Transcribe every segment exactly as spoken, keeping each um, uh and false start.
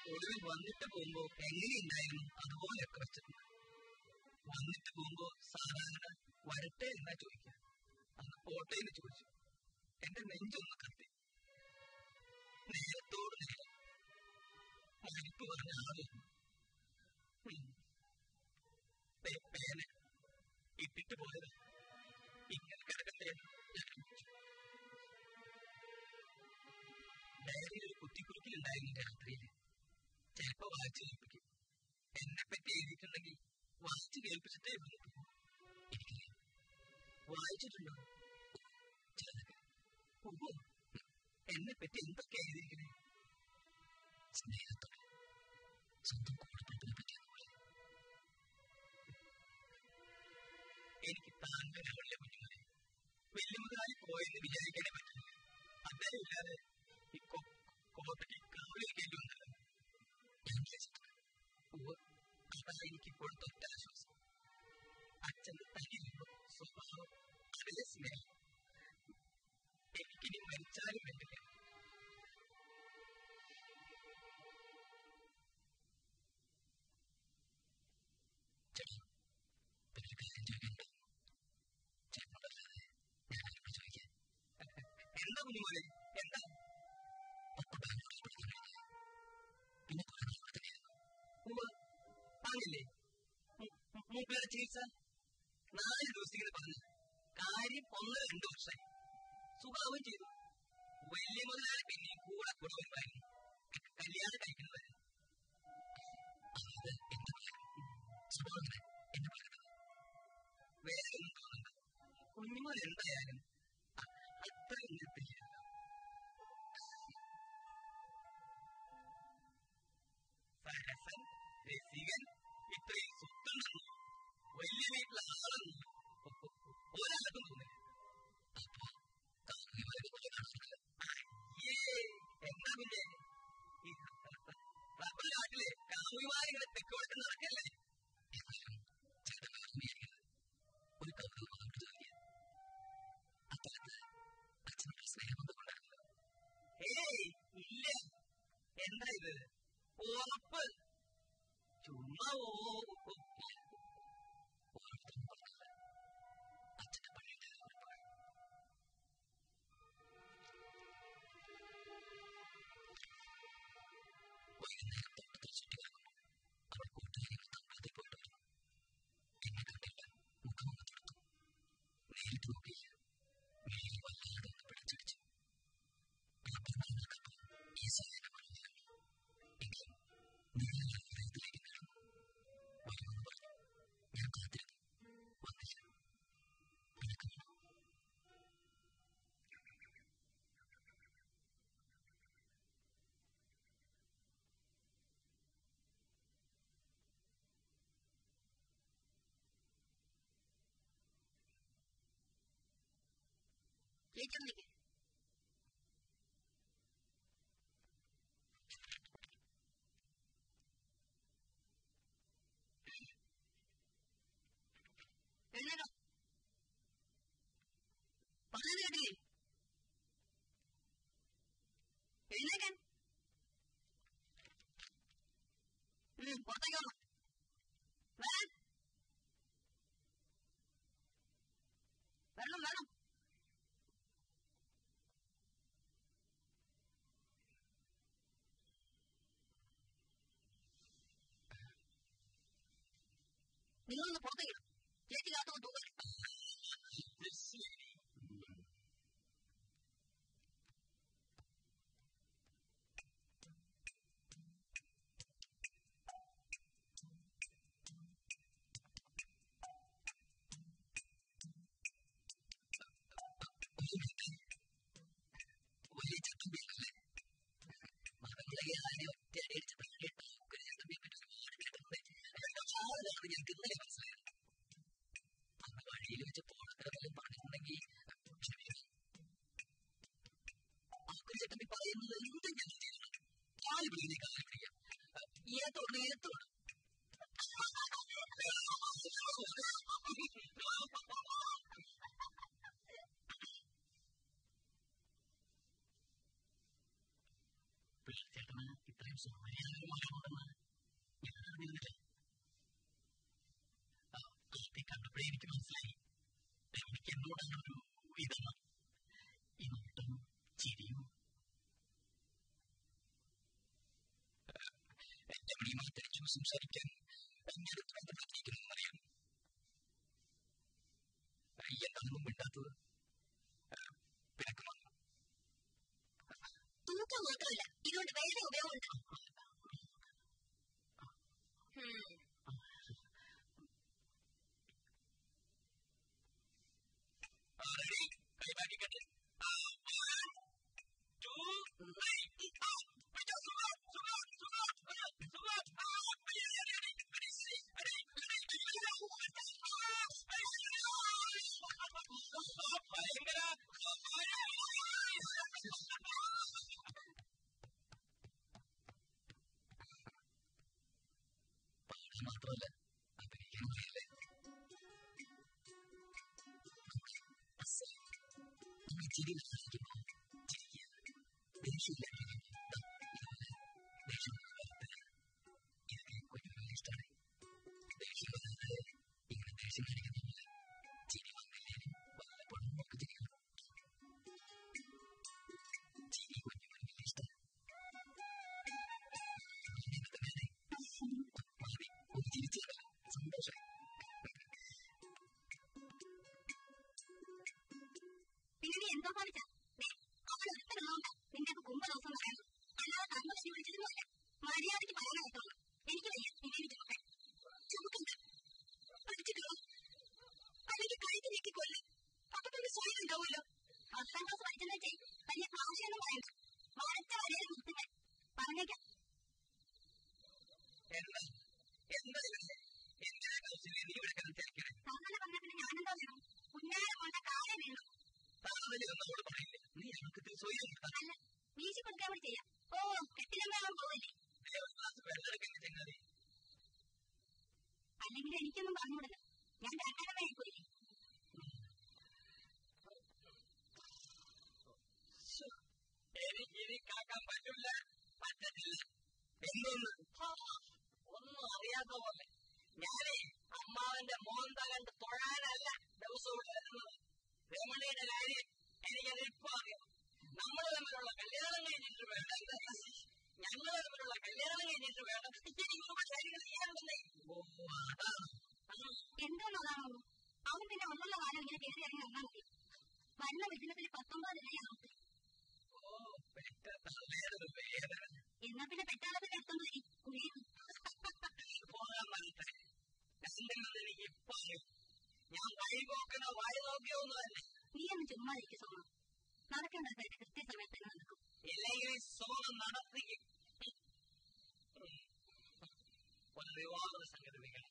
ഒടുവിൽ വന്നിട്ട് പോകുമ്പോ എങ്ങനെയുണ്ടായിരുന്നു അതുപോലെയൊക്കെ വെച്ചിട്ടുണ്ട്. വന്നിട്ട് പോകുമ്പോ സാധാരണ വരട്ടെ എന്നാ ചോദിക്കുക. അന്ന് പോട്ടേന്ന് ചോദിച്ചു. എന്റെ നെഞ്ചൊന്ന് കത്തി. നേരത്തോട് നേരം മരിപ്പ് പറഞ്ഞ ആളൊന്നു പേന ഇട്ടിട്ട് പോയത് ഇങ്ങനെ കിടക്കട്ടെ. ഡയറിയിൽ ഒരു കുത്തിക്കുറുക്കിലുണ്ടായിരുന്നു രാത്രിയില്. ചിലപ്പോ വായിച്ചു കേൾപ്പിക്കും. എന്നെ പറ്റി എഴുതിയിട്ടുണ്ടെങ്കിൽ വായിച്ചു കേൾപ്പിച്ചിട്ടേ വന്നിട്ടു. എനിക്കറിയാം. വായിച്ചിട്ടുണ്ടോ? ചിലതൊക്കെ. ഓ, എന്നെ പറ്റി എന്തൊക്കെ എഴുതിയിരിക്കണേ. സ്നേഹത്തോടെ സ്വന്തം കൂടപ്പിറപ്പിനെ പറ്റിയതുപോലെ. എനിക്ക് താങ്കളെ കുഞ്ഞുങ്ങളെ വെല്ലുമുതലായി പോയെന്ന് വിചാരിക്കാനേ പറ്റില്ല. അദ്ദേഹം ഇല്ലാതെ ഈ കോട്ടയ്ക്ക് കാവലിരിക്കേണ്ടി വന്നല്ലോ. ഞാൻ വിചാരിച്ചിട്ടുണ്ട്. അതാ എനിക്കിപ്പോഴത്തെ ഒറ്റ ആശ്വാസം. അച്ഛന്റെ തനിയുള്ളൂ സ്വഭാവം, അതേ സ്നേഹം. എനിക്കിനി മരിച്ചാലും വേണ്ടില്ല. എന്താ കുഞ്ഞുമോനെ? എന്താ? പറഞ്ഞില്ലേ മൂപ്പേറെ ചികിത്സ? നാല് ദിവസത്തേക്ക് പറഞ്ഞു. കാര്യം ഒന്നര രണ്ടു വർഷമായി. സുഖാവും ചെയ്തു. വലിയ മുതലാളി പിന്നെയും കൂടെ കൂടെ വരുമായിരുന്നു. കല്യാണം കഴിക്കുന്നവര്. വേറെ ഒന്നും തോന്നുന്നുണ്ട്. കുഞ്ഞുമോൻ എന്തായാലും അത്രയും നിർത്തില്ല. സരസൻ, രസികൻ, ഇത്രയും സ്വത്തുണ്ടെന്നോ വലിയ വീട്ടിലെ ആളെന്നോ ഒരാൾക്കും തോന്നില്ല. അയ്യേ, എന്താ പിന്നെ ഈ റബ്ബർ കാട്ടിലെ കാമുകിമാരിങ്ങനെ തെക്കോട്ട് നടക്കല്ലേ? ഒരു കൗതുകം ഏയ് ഇല്ല. എന്താ ഇത്? ഉറപ്പ്? ചുമ്മാ ഓ അച്ഛന്റെ പള്ളിയുടെ ഉറപ്പാണ്. വൈകുന്നേരം തോട്ടത്തിൽ ചുറ്റി കിടക്കുന്നു. അവൾ കൂട്ടുകാരികൾ തമ്പളത്തിൽ പോയിട്ട് വരുന്നു. എന്നെ കണ്ടില്ല. മുഖമൊന്ന് തൊടുത്തു. നേരിട്ട് നോക്കിയില്ല. വെളിയിൽ വല്ലാതെ ഒന്ന് പിടിച്ചടിച്ചു. ഈ സാധനം വളർന്നു. എങ്കിലും നീല ഹൃദയത്തിലേക്ക് നീളുന്നു. വരുമെന്ന് പറഞ്ഞു. ഞാൻ കാത്തിരുന്നു. വന്നില്ല. നിനക്ക് വേണോ? എഴുന്നേക്ക്. പറഞ്ഞു കേട്ടില്ലേ? എഴുന്നേക്കാൻ. പുറത്തേക്ക് വേണം. വെള്ളം വേണം. നിങ്ങളൊന്ന് പുറത്തേക്ക് ചേച്ചി കാത്തൊന്ന് തൂക്കാൻ. വലിയ ചട്ടമ്പിയല്ലേ? മകളെ ആരെ ഒറ്റ അടിച്ച് തള്ളിയിട്ട് ചട്ടമ്പിയെ പറ്റി ഒരുപാട് കേട്ടിട്ടുണ്ട്. അതാണ് ഞങ്ങൾക്ക് ഇന്നലെ മനസ്സിലായത്. അന്ന് വഴിയിൽ വെച്ച് പോണക്കാരെല്ലാം പറഞ്ഞിട്ടുണ്ടെങ്കിൽ ആക്കൊരു ചട്ടമ്പി പറയുന്നത് എന്തും ഞാൻ ചെയ്തോളാം. കാല് പിടിക്കുന്ന കാല് പിടിക്കാം. ഏത്തോട് ഏത്തോട് ചേട്ടന് ഇത്രയും സുന്ദരിയായൊരു മകളുണ്ടെന്ന് ഞാൻ അറിഞ്ഞിരുന്നില്ല. ആദ്യം കണ്ടപ്പോഴേ എനിക്ക് മനസ്സിലായി രമണിക്ക് എന്നോടാണ് ഒരു ഇതെന്ന്. ഈ നോട്ടും ചിരിയും രമണി മാറ്റടിച്ചു സംസാരിക്കാൻ ഞാൻ ബന്ധപ്പെട്ടിരിക്കുന്നറിയാം. എന്താണെന്നും മിണ്ടാത്തത് പിണക്കമാണ്. തൂക്കം മാത്രമല്ല, ഇതുകൊണ്ട് വേറെ ഉപയോഗമുണ്ട്. കൈമാറ്റിക്കട്ടെ. മാത്രമല്ല അഭിനയിക്കാൻ അറിയില്ലേ. നമ്മൾ ചിരി ചിരിക്കുക ദേഷ്യമില്ല. ഇതുപോലെ ദേഷ്യം ഇതൊക്കെ കുഞ്ഞുങ്ങളെ ഇഷ്ടമാണ്. ദേഷ്യം വന്നത് ഇങ്ങനെ ദേഷ്യം കാണിക്കുന്നില്ല. ചിരി വന്നില്ലേലും വല്ലപ്പോഴും നമുക്ക് ചിരിക്കണം. ചിരി കുഞ്ഞുങ്ങൾക്ക് ഇഷ്ടം. മതി ഒന്ന് ചിരിച്ചതല്ല സന്തോഷം. പിന്നെ നീ എന്തോ കാണിച്ച അവൾ ഒരുത്തരുള്ളോണ്ട നിന്റെ കുമ്പ ദിവസം പറയാം. അല്ലാതെ തന്നോശി വിളിച്ചതുമല്ല. മര്യാദയ്ക്ക് പറയാനായിട്ടോളൂ. എനിക്ക് വയ്യ നിന്നെ ചുമക്കാൻ. ചുമക്കണ്ട, പഠിച്ചിട്ടുള്ളൂ. അല്ലെങ്കിൽ കഴുത്തി ഞെക്കിക്കൊല്ല്. അപ്പൊ പിന്നെ സ്വയം ഉണ്ടാവുമല്ലോ. പത്താം ക്ലാസ് പഠിച്ചെന്ന് വെച്ചേ വലിയ ഭാഷയൊന്നും പറയണ്ട. മരച്ച വരയിൽ നിർത്തുക പറഞ്ഞേക്കാം. അങ്ങനെ പറഞ്ഞ പിന്നെ ഞാനെന്താ വേണം? ഉന്നാരെ കൊണ്ട കാലം വേണം. അല്ല, വീശി കൊടുക്കാൻ വേണ്ടി ചെയ്യാം. ഓ, കെട്ടിലമ്പാവാൻ പോവല്ലേ? അല്ലെങ്കിൽ എനിക്കൊന്നും പറഞ്ഞുകൂടല്ലോ. ഞാൻ രണ്ടാമതായി പോയില്ലേ. എനിക്കിനി കാക്കാൻ പറ്റില്ല, പറ്റത്തില്ല. എന്തോന്ന് ഒന്നും അറിയാത്ത പോലെ ഞാനേ അമ്മാവന്റെ മോന്ത കണ്ട് തൊഴാനല്ല ദിവസവും വരുന്നത്. രമണിയുടെ കാര്യം എനിക്കത് ഇപ്പൊ അറിയാം. നമ്മൾ തമ്മിലുള്ള കല്യാണം കഴിഞ്ഞിട്ട് വേണം, ഞങ്ങൾ തമ്മിലുള്ള കല്യാണം കഴിഞ്ഞിട്ട് വേണം എനിക്കുള്ള കാര്യങ്ങൾ ചെയ്യാനുണ്ടെന്നേ. എന്തോന്നതാണോ അവൻ പിന്നെ ഒന്നുള്ള കാലം ഇങ്ങനെ കയറി ഇറങ്ങി വന്നാൽ മതി. വരുന്ന വിധനത്തിൽ പത്തൊമ്പതിലേ ആവട്ടെ. എന്നാ പിന്നെ പെട്ടാളത്തിൽ എടുത്തോണ്ട് വരി കുഴിയും പോകാൻ വരട്ടെ. എനിക്ക് ഇപ്പൊ ഞാൻ വഴി നോക്കണോ വഴി നോക്കിയൊന്നും തന്നെ. നീ ഒന്ന് ചുമ്മാ ഇരിക്കും സോമ. നടക്കേണ്ടതായിട്ട് കൃത്യസമയത്ത് തന്നെ നടക്കും. ഇല്ലെങ്കിൽ സോമം നടത്തിക്കും. ഒരു വിവാഹ സംഘടിപ്പിക്കണം.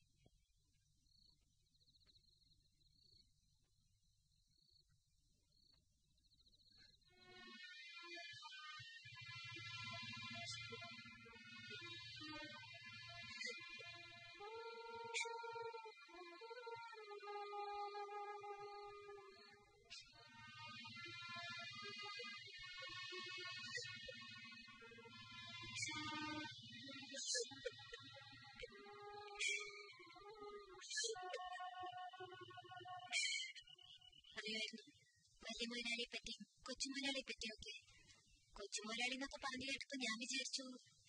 അറിയായിരുന്നു വലിയ മുതലാളിയെ പറ്റി കൊച്ചുമുതലാളിയെ പറ്റിയൊക്കെ. കൊച്ചുമുതലാളി എന്നൊക്കെ പറഞ്ഞു കേട്ടപ്പോ ഞാൻ വിചാരിച്ചു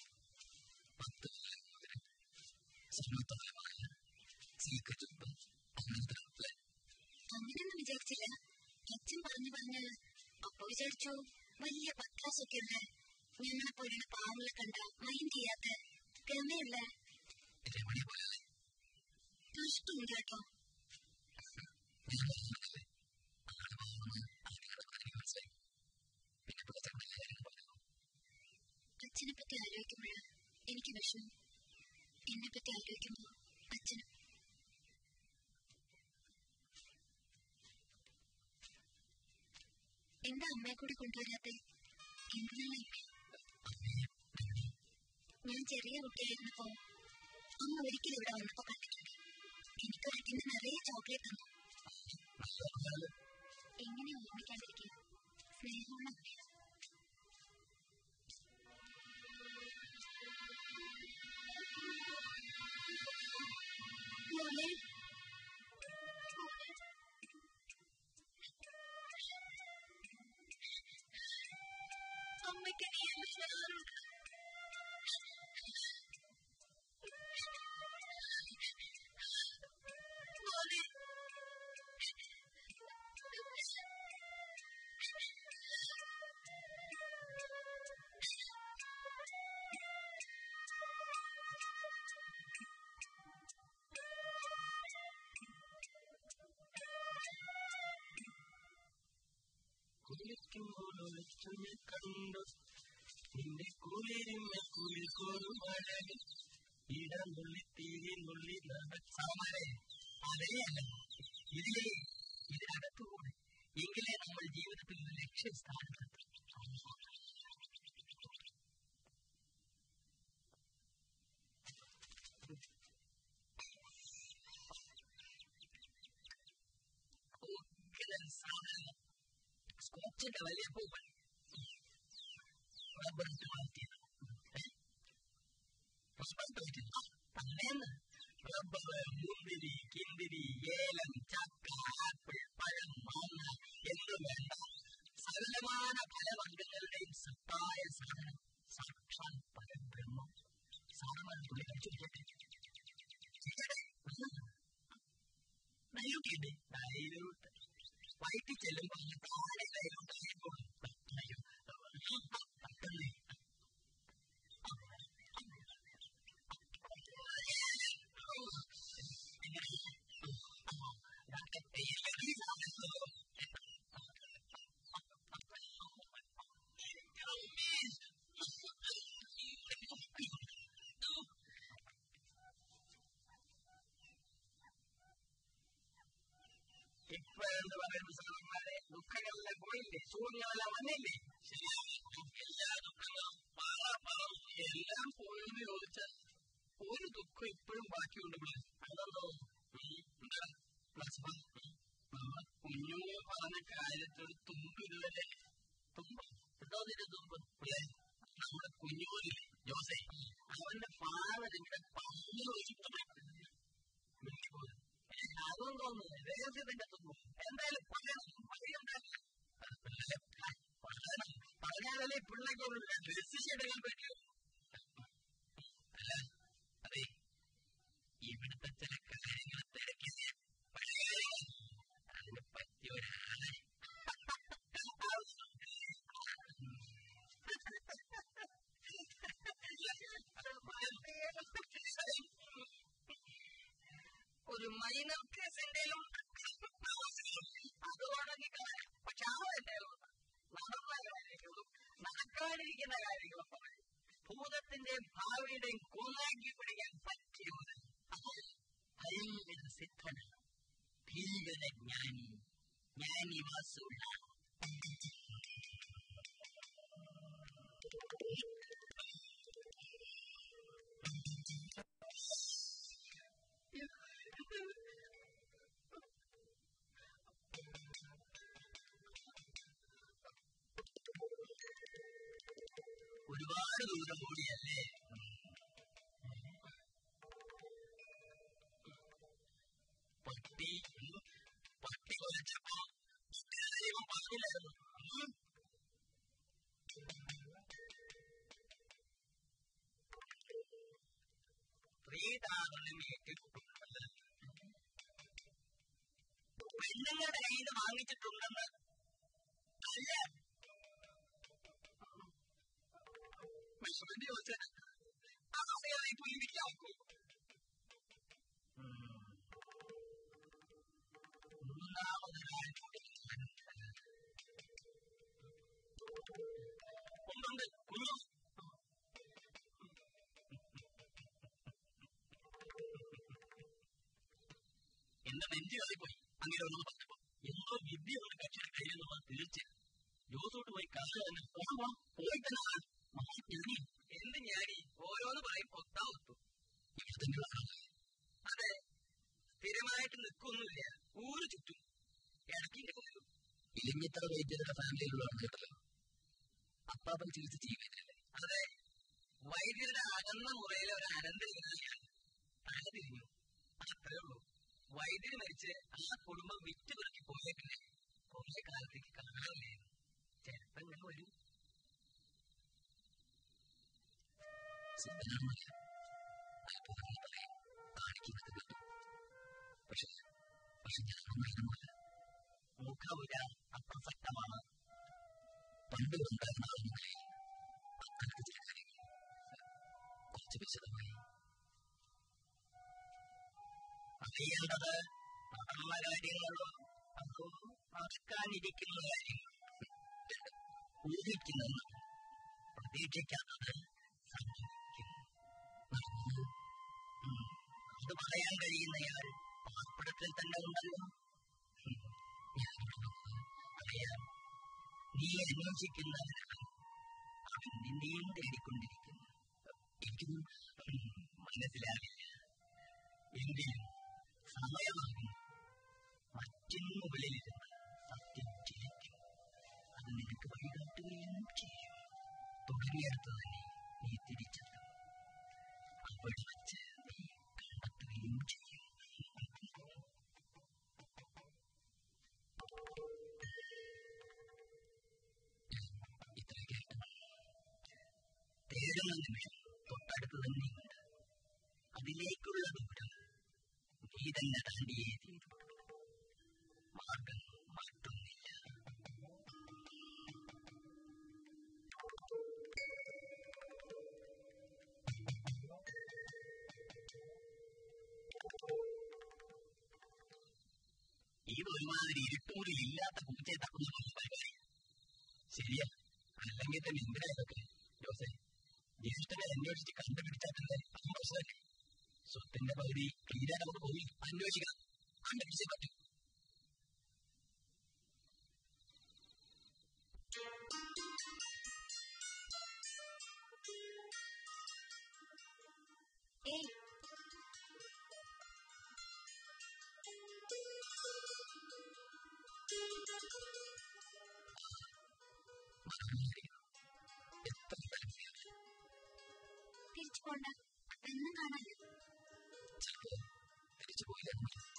അങ്ങനെയൊന്നും വിചാരിച്ചില്ല. അച്ഛൻ പറഞ്ഞു പറഞ്ഞ് അപ്പൊ വിചാരിച്ചു വലിയ പത്രാസൊക്കെ ഉണ്ട്. ഞങ്ങളെ പോലെയുള്ള പാവങ്ങളെ കണ്ട മൈൻഡ് ചെയ്യാത്ത ഗമയുള്ള കഷ്ടമുണ്ട് കേട്ടോ. അച്ഛനെ പറ്റി ആലോചിക്കുമ്പോഴാ എനിക്ക് വിഷമം. എന്നെ പറ്റി ആലോചിക്കുമ്പോ അച്ഛനും. എന്താ അമ്മയെ കൂടി കൊണ്ടുവരാത്തെ? എന്തിനാണ് ഞാൻ ചെറിയ കുട്ടിയായിരുന്നപ്പോ അമ്മ ഒരിക്കലും ഇവിടെ വന്നപ്പോ കണ്ടിട്ടുണ്ട്. എനിക്കൊരിക്കലും നിറയെ ചോക്ലേറ്റ് തന്നു. എങ്ങനെ ഓർമ്മിക്കാണ്ടിരിക്കുക? സ്നേഹമുള്ള അമ്മയാണ്. കുളിക്കുമ്പോഴൊളിച്ചുനെ കണ്ടു നിന്റെ കുളിരുന്ന കുളിക്കോറും അഴക് ഇടം തുള്ളി തീരെ തുള്ളി നടച്ചാമരെ അതേയല്ല ഇതിലേ ഇതിനകത്തുകൂടെ എങ്കിലേ നമ്മൾ ജീവിതത്തിൽ ഒരു ലക്ഷ്യസ്ഥാനത്തെത്തും. സാധനം സ്കോച്ചിന്റെ വലിയ പൂവൻ റബ്ബറിട്ട് വളർത്തിയത് തന്നെയെന്ന് റബ്ബർ, മുന്തിരി, കിന്തിരി, ഏലം, ചക്ക, ആപ്പിൾ, പഴം, മാങ്ങ എന്നു വേണ്ട സകലമായ ഫലവർഗങ്ങളുടെയും സത്തായ സാധനം സാക്ഷാൽ പരബ്രഹ്മം. സാധനം തുള്ളി കഴിച്ചു ഡൈലൂട്ടിയുണ്ട് ഡൈലൂട്ട് വയറ്റിൽ ചെല്ലുമ്പോൾ താഴെ ഡൈലൂട്ടായപ്പോൾ പെട്ടെന്ന് ഇപ്പോഴെന്ന് പറയുന്ന സാധനങ്ങളെ ദുഃഖങ്ങളെല്ലാം പോയില്ലേ, ശൂന്യമെല്ലാം വന്നില്ലേ? ശരിയാണ്, എല്ലാ ദുഃഖങ്ങളും എല്ലാം പോയെന്ന് ചോദിച്ചാൽ ഒരു ദുഃഖം ഇപ്പോഴും ബാക്കിയുണ്ട്. ഇവിടെ അതെന്തോ പ്ലസ് വൺ കുഞ്ഞു പറഞ്ഞ കാര്യത്തിൽ തുമ്പ് ഇതുവരെ തുമ്പ് എന്തോ നിന്റെ തുമ്പ് അല്ലേ? നമ്മുടെ കുഞ്ഞുപോലില്ലേ ജോസേ, അവന്റെ ഫാദർ ഇവിടെ പങ്കു വെച്ചിട്ടുണ്ട്. അതും തോന്നുന്നു രഹസ്യത്തിന്റെ തുമ്പും എന്തായാലും പറഞ്ഞാലല്ലേ പിള്ളേക്കുള്ള ഡെസിഷനുകൾ പറ്റൂ. അല്ല അതെ, ഇവിടുത്തെ ചില കാര്യങ്ങൾ തിരക്കിയ പഴയ കാര്യങ്ങൾ അതിന് പറ്റിയ ഒരാളെ ഒരു മൈനർ കേസ് എന്തെങ്കിലും അത് തുടങ്ങിക്കളയാം. പക്ഷെ ആ എന്തെങ്കിലും നടന്ന കാര്യങ്ങളും നടക്കാനിരിക്കുന്ന കാര്യങ്ങളും പറയും. ഭൂതത്തിന്റെയും ഭാവിയുടെയും കൊന്നാക്കി പിടിക്കാൻ പറ്റിയത് അത് ഭയങ്കര സിദ്ധനാണ്, ഭീകര ജ്ഞാനി, ജ്ഞാനി വാസുള്ള. ഒരുപാട് ദൂരം കൂടിയല്ലേ പട്ടി പട്ടി കൊലച്ചപ്പോ ദൈവം പറഞ്ഞില്ലായിരുന്നു പെണ്ണുങ്ങളുടെ കയ്യിൽ നിന്ന് വാങ്ങിച്ചിട്ടുണ്ടെന്ന്. അല്ല വിഷമന്റെ ചോദിച്ചാൽ ആളുകളെ പുലിക്കാക്കൂ. ഒന്നുണ്ട് കുഞ്ഞു എന്റെ നെഞ്ചു കയറിപ്പോയി. അങ്ങനെ ഒന്നും പറഞ്ഞപ്പോ എന്തോ വിദ്യ കൊണ്ട് കക്ഷിയുടെ കയ്യിലെന്നുള്ളത് തീർച്ച. ജോസോട്ട് പോയി കാശ് തന്നെ പോയിട്ടാണ് മഹാജ്ഞാനി. എന്ത് ജ്ഞാനി? ഓരോന്ന് പറയും ഒത്താ ഒത്തു. ഇവിടെ തന്നെ അതെ, സ്ഥിരമായിട്ട് നിൽക്കൊന്നുമില്ല, ഊര് ചുറ്റും ഇടയ്ക്കിന്റെ പോലും. ഇലിഞ്ഞിത്ര വൈദ്യരുടെ ഫാമിലിയിലുള്ളതാണ് കേട്ടല്ലോ. അപ്പാപ്പൻ ചികിത്സ ചെയ്യുന്നില്ലേ? അതെ, വൈദ്യരുടെ അകന്ന മുറയിലെ ഒരു അനന്തരവിനാശിയാണ്. തല തിരിഞ്ഞു, അത്രേ ഉള്ളൂ. വൈദ്യുതി മരിച്ച് ആ കുടുംബം വിറ്റ് പെറുക്കി പോയ പിന്നെ കുറേ കാലത്തേക്ക് കാണാറില്ലായിരുന്നു. ചിലപ്പോ ഞാൻ വരും. സിദ്ധനാണെന്നല്ല അല്പം പറയാൻ കാണിക്കുന്നത് കണ്ടു. പക്ഷെ പക്ഷെ ഞാനൊന്നല്ല. മുഖവില അപ്രസക്തമാണ്. പണ്ട് ഉണ്ടായിരുന്ന ആളുകളെ അക്കാലത്ത് ചില കാര്യങ്ങൾ കുറച്ച് വിശദമായി അറിയേണ്ടത് നടന്ന കാര്യങ്ങളോ അതോ നടക്കാനിരിക്കുന്ന കാര്യങ്ങൾ? ഊഹിക്കുന്നത് പ്രതീക്ഷിക്കാത്തത് സംഭവിക്കും. അത് പറയാൻ കഴിയുന്നയാൾ പാർപ്പിടത്തിൽ തന്നെ ഉണ്ടല്ലോ. അറിയാം, നീ അന്വേഷിക്കുന്നവരാണ്. അവൻ നിന്നെയും തേടിക്കൊണ്ടിരിക്കുന്നു. എനിക്കൊന്നും മനസ്സിലാവില്ല. എങ്കിലും സമയമാകുന്നു. മറ്റിന് മുകളിലിരുന്ന് സത്യം ചിരിക്കും. അത് നിനക്ക് വഴികാട്ടുകയും ചെയ്യും. തുടങ്ങിയെടുത്ത് തന്നെ നീ തിരിച്ചെത്തും. അവിടെ വച്ച് നീ കണ്ടെത്തുകയും ചെയ്യും. ഇത്ര കേട്ടു. തേടുന്ന നിമിഷം തൊട്ടടുത്ത് തന്നെയുണ്ട്. അതിലേക്കുള്ള ദൂരം നീ തന്നെ താണ്ടിയേ തീരൂ. മാർഗം മറ്റൊന്നില്ല. ഇത് ഒരുമാതിരി ഇരുട്ടൂരിൽ ഇല്ലാത്ത പൂച്ചയെ തക്കുന്ന പരിപാടി ശരിയാ. അല്ലെങ്കിൽ തന്നെ എന്തിനാ ഇതൊക്കെ? ജോസെ, ജ്യേഷ്ഠനെ അന്വേഷിച്ച് കണ്ടുപിടിച്ചാൽ തന്നെ അതും പ്രശ്നമല്ലേ? സ്വത്തിന്റെ പകുതി തീരാൻ നമുക്ക് പോയി അന്വേഷിക്കണം. കണ്ടുപിടിച്ചേ പറ്റും. ഏയ്, തിരിച്ചു പോണ്ട. എന്നും കാണാല്ലോ. തിരിച്ചു പോയില്ല.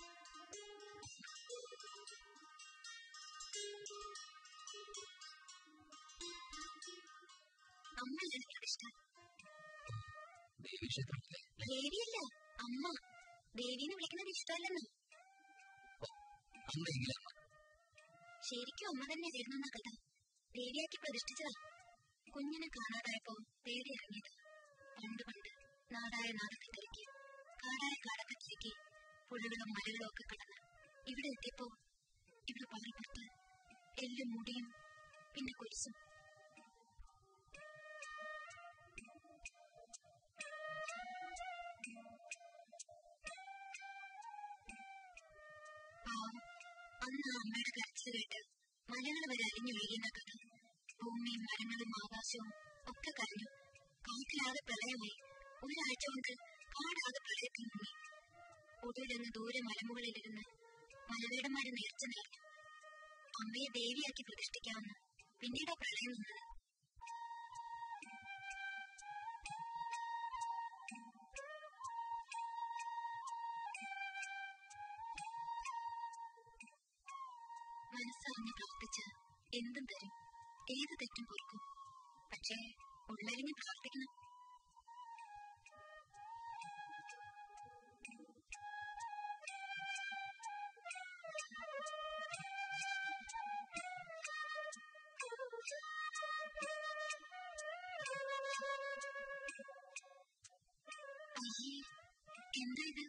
അമ്മ എനിക്കത് ഇഷ്ടം. ദേവീക്ഷേത്രത്തിലെ ദേവിയല്ല, അമ്മ. ദേവീനെ വിളിക്കുന്നത് ഇഷ്ടമല്ലെന്നോ? അന്നെങ്കിലും ശരിക്കും അമ്മ തന്നെ ആയിരുന്നെന്ന കഥ. ദേവിയാക്കി പ്രതിഷ്ഠിച്ചതാ. കുഞ്ഞിനെ കാണാതായപ്പോ ദേവി ഇറങ്ങിയത്. പണ്ട് പണ്ട് നാടായ നാടൊക്കെ തിരക്കി, കാടായ കാടൊക്കെ തിരക്കി, പുഴകളും മലകളും ഒക്കെ കടന്ന് ഇവിടെ എത്തിയപ്പോ ഇവിടെ പാറപ്പുറത്ത് എല്ലും മുടിയും പിന്നെ കുരിശും. അന്ന് ആ അമ്മയുടെ കരച്ചിൽ കേട്ട് മലകൾ വരെ അലിഞ്ഞൊഴുകിയെന്ന കഥ. ഭൂമിയും മരങ്ങളും ആകാശവും ഒക്കെ കരഞ്ഞു. കാട്ടിലാകെ പ്രളയമായി. ഒരാഴ്ച കൊണ്ട് കാടാകെ പ്രളയത്തിൽ മുങ്ങി. ഒടുവിലൊന്ന് ദൂരെ മലമുകളിലിരുന്ന് മലവേടന്മാരെ നേർച്ച നേർന്നു. അമ്മയെ ദേവിയാക്കി പ്രതിഷ്ഠിക്കാമെന്ന്. പിന്നീട് ആ പ്രളയം നിന്നത്. മനസ്സറിഞ്ഞ് പ്രാർത്ഥിച്ച് എന്തും തരും. ഏത് തെറ്റും പൊറുക്കും. പക്ഷേ ഉള്ളരിഞ്ഞ് പ്രാർത്ഥിക്കണം. അയ്യേ, എന്താ ഇത്?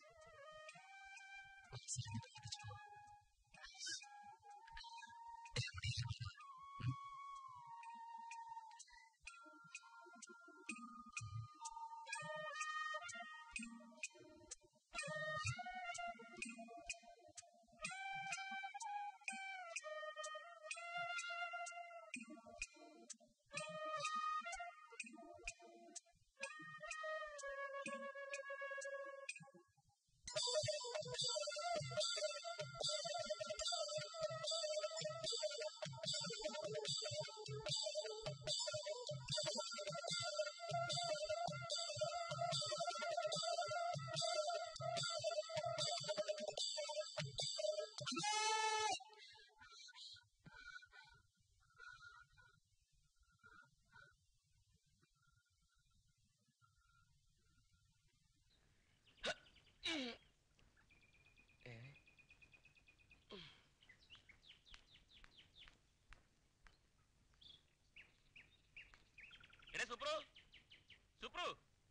സുപ്രു, സുപ്രു,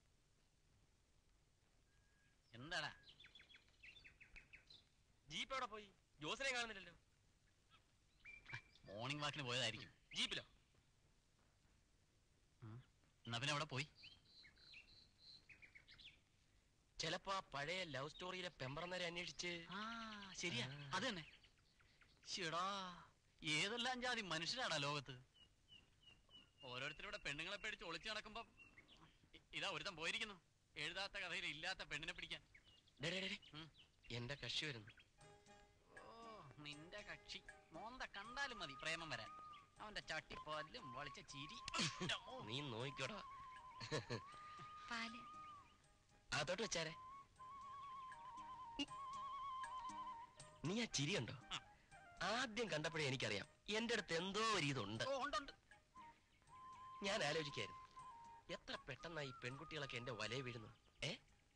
എന്താടാ? ജീപ്പ് എവിടെ പോയി? ജോസിനെ കാണുന്നില്ലല്ലോ. മോർണിംഗ് വാക്കിന് പോയതായിരിക്കും. ജീപ്പിലോ? എന്നാ പിന്നെ അവിടെ പോയി. ചിലപ്പോ ആ പഴയ ലവ് സ്റ്റോറിയിലെ പെമ്പറന്നരെ അന്വേഷിച്ച്. ആ ശരിയാ, അത് തന്നെ. ശിടാ, ഏതെല്ലാം ജാതി മനുഷ്യരാടാ ലോകത്ത്. ഓരോരുത്തരുടെ പെണ്ണുങ്ങളെ പേടിച്ച് ഒളിച്ചു നടക്കുമ്പോ ഇതാ ഒരുത്തം പോയിരിക്കുന്നു, എഴുതാത്ത കഥയിൽ ഇല്ലാത്ത പെണ്ണിനെ പിടിക്കാൻ. എന്റെ കക്ഷി വരുന്നു. ഓ, നിന്റെ കക്ഷി മോന്ത കണ്ടാലും മതി പ്രേമം വരാൻ. അവന്റെ ചട്ടിപ്പാലും വളിച്ച ചിരി. നീ നോക്കിക്കോടാ. അതോട്ട് വെച്ചാരെ. നീ ആ ചിരി ഉണ്ടോ? ആദ്യം കണ്ടപ്പോഴേ എനിക്കറിയാം എന്റെ അടുത്ത് എന്തോ ഒരു ഇതുണ്ട്. ഞാൻ ആലോചിക്കായിരുന്നു, എത്ര പെട്ടെന്നായി പെൺകുട്ടികളൊക്കെ എന്റെ വലയെ വീഴുന്നു. ഏ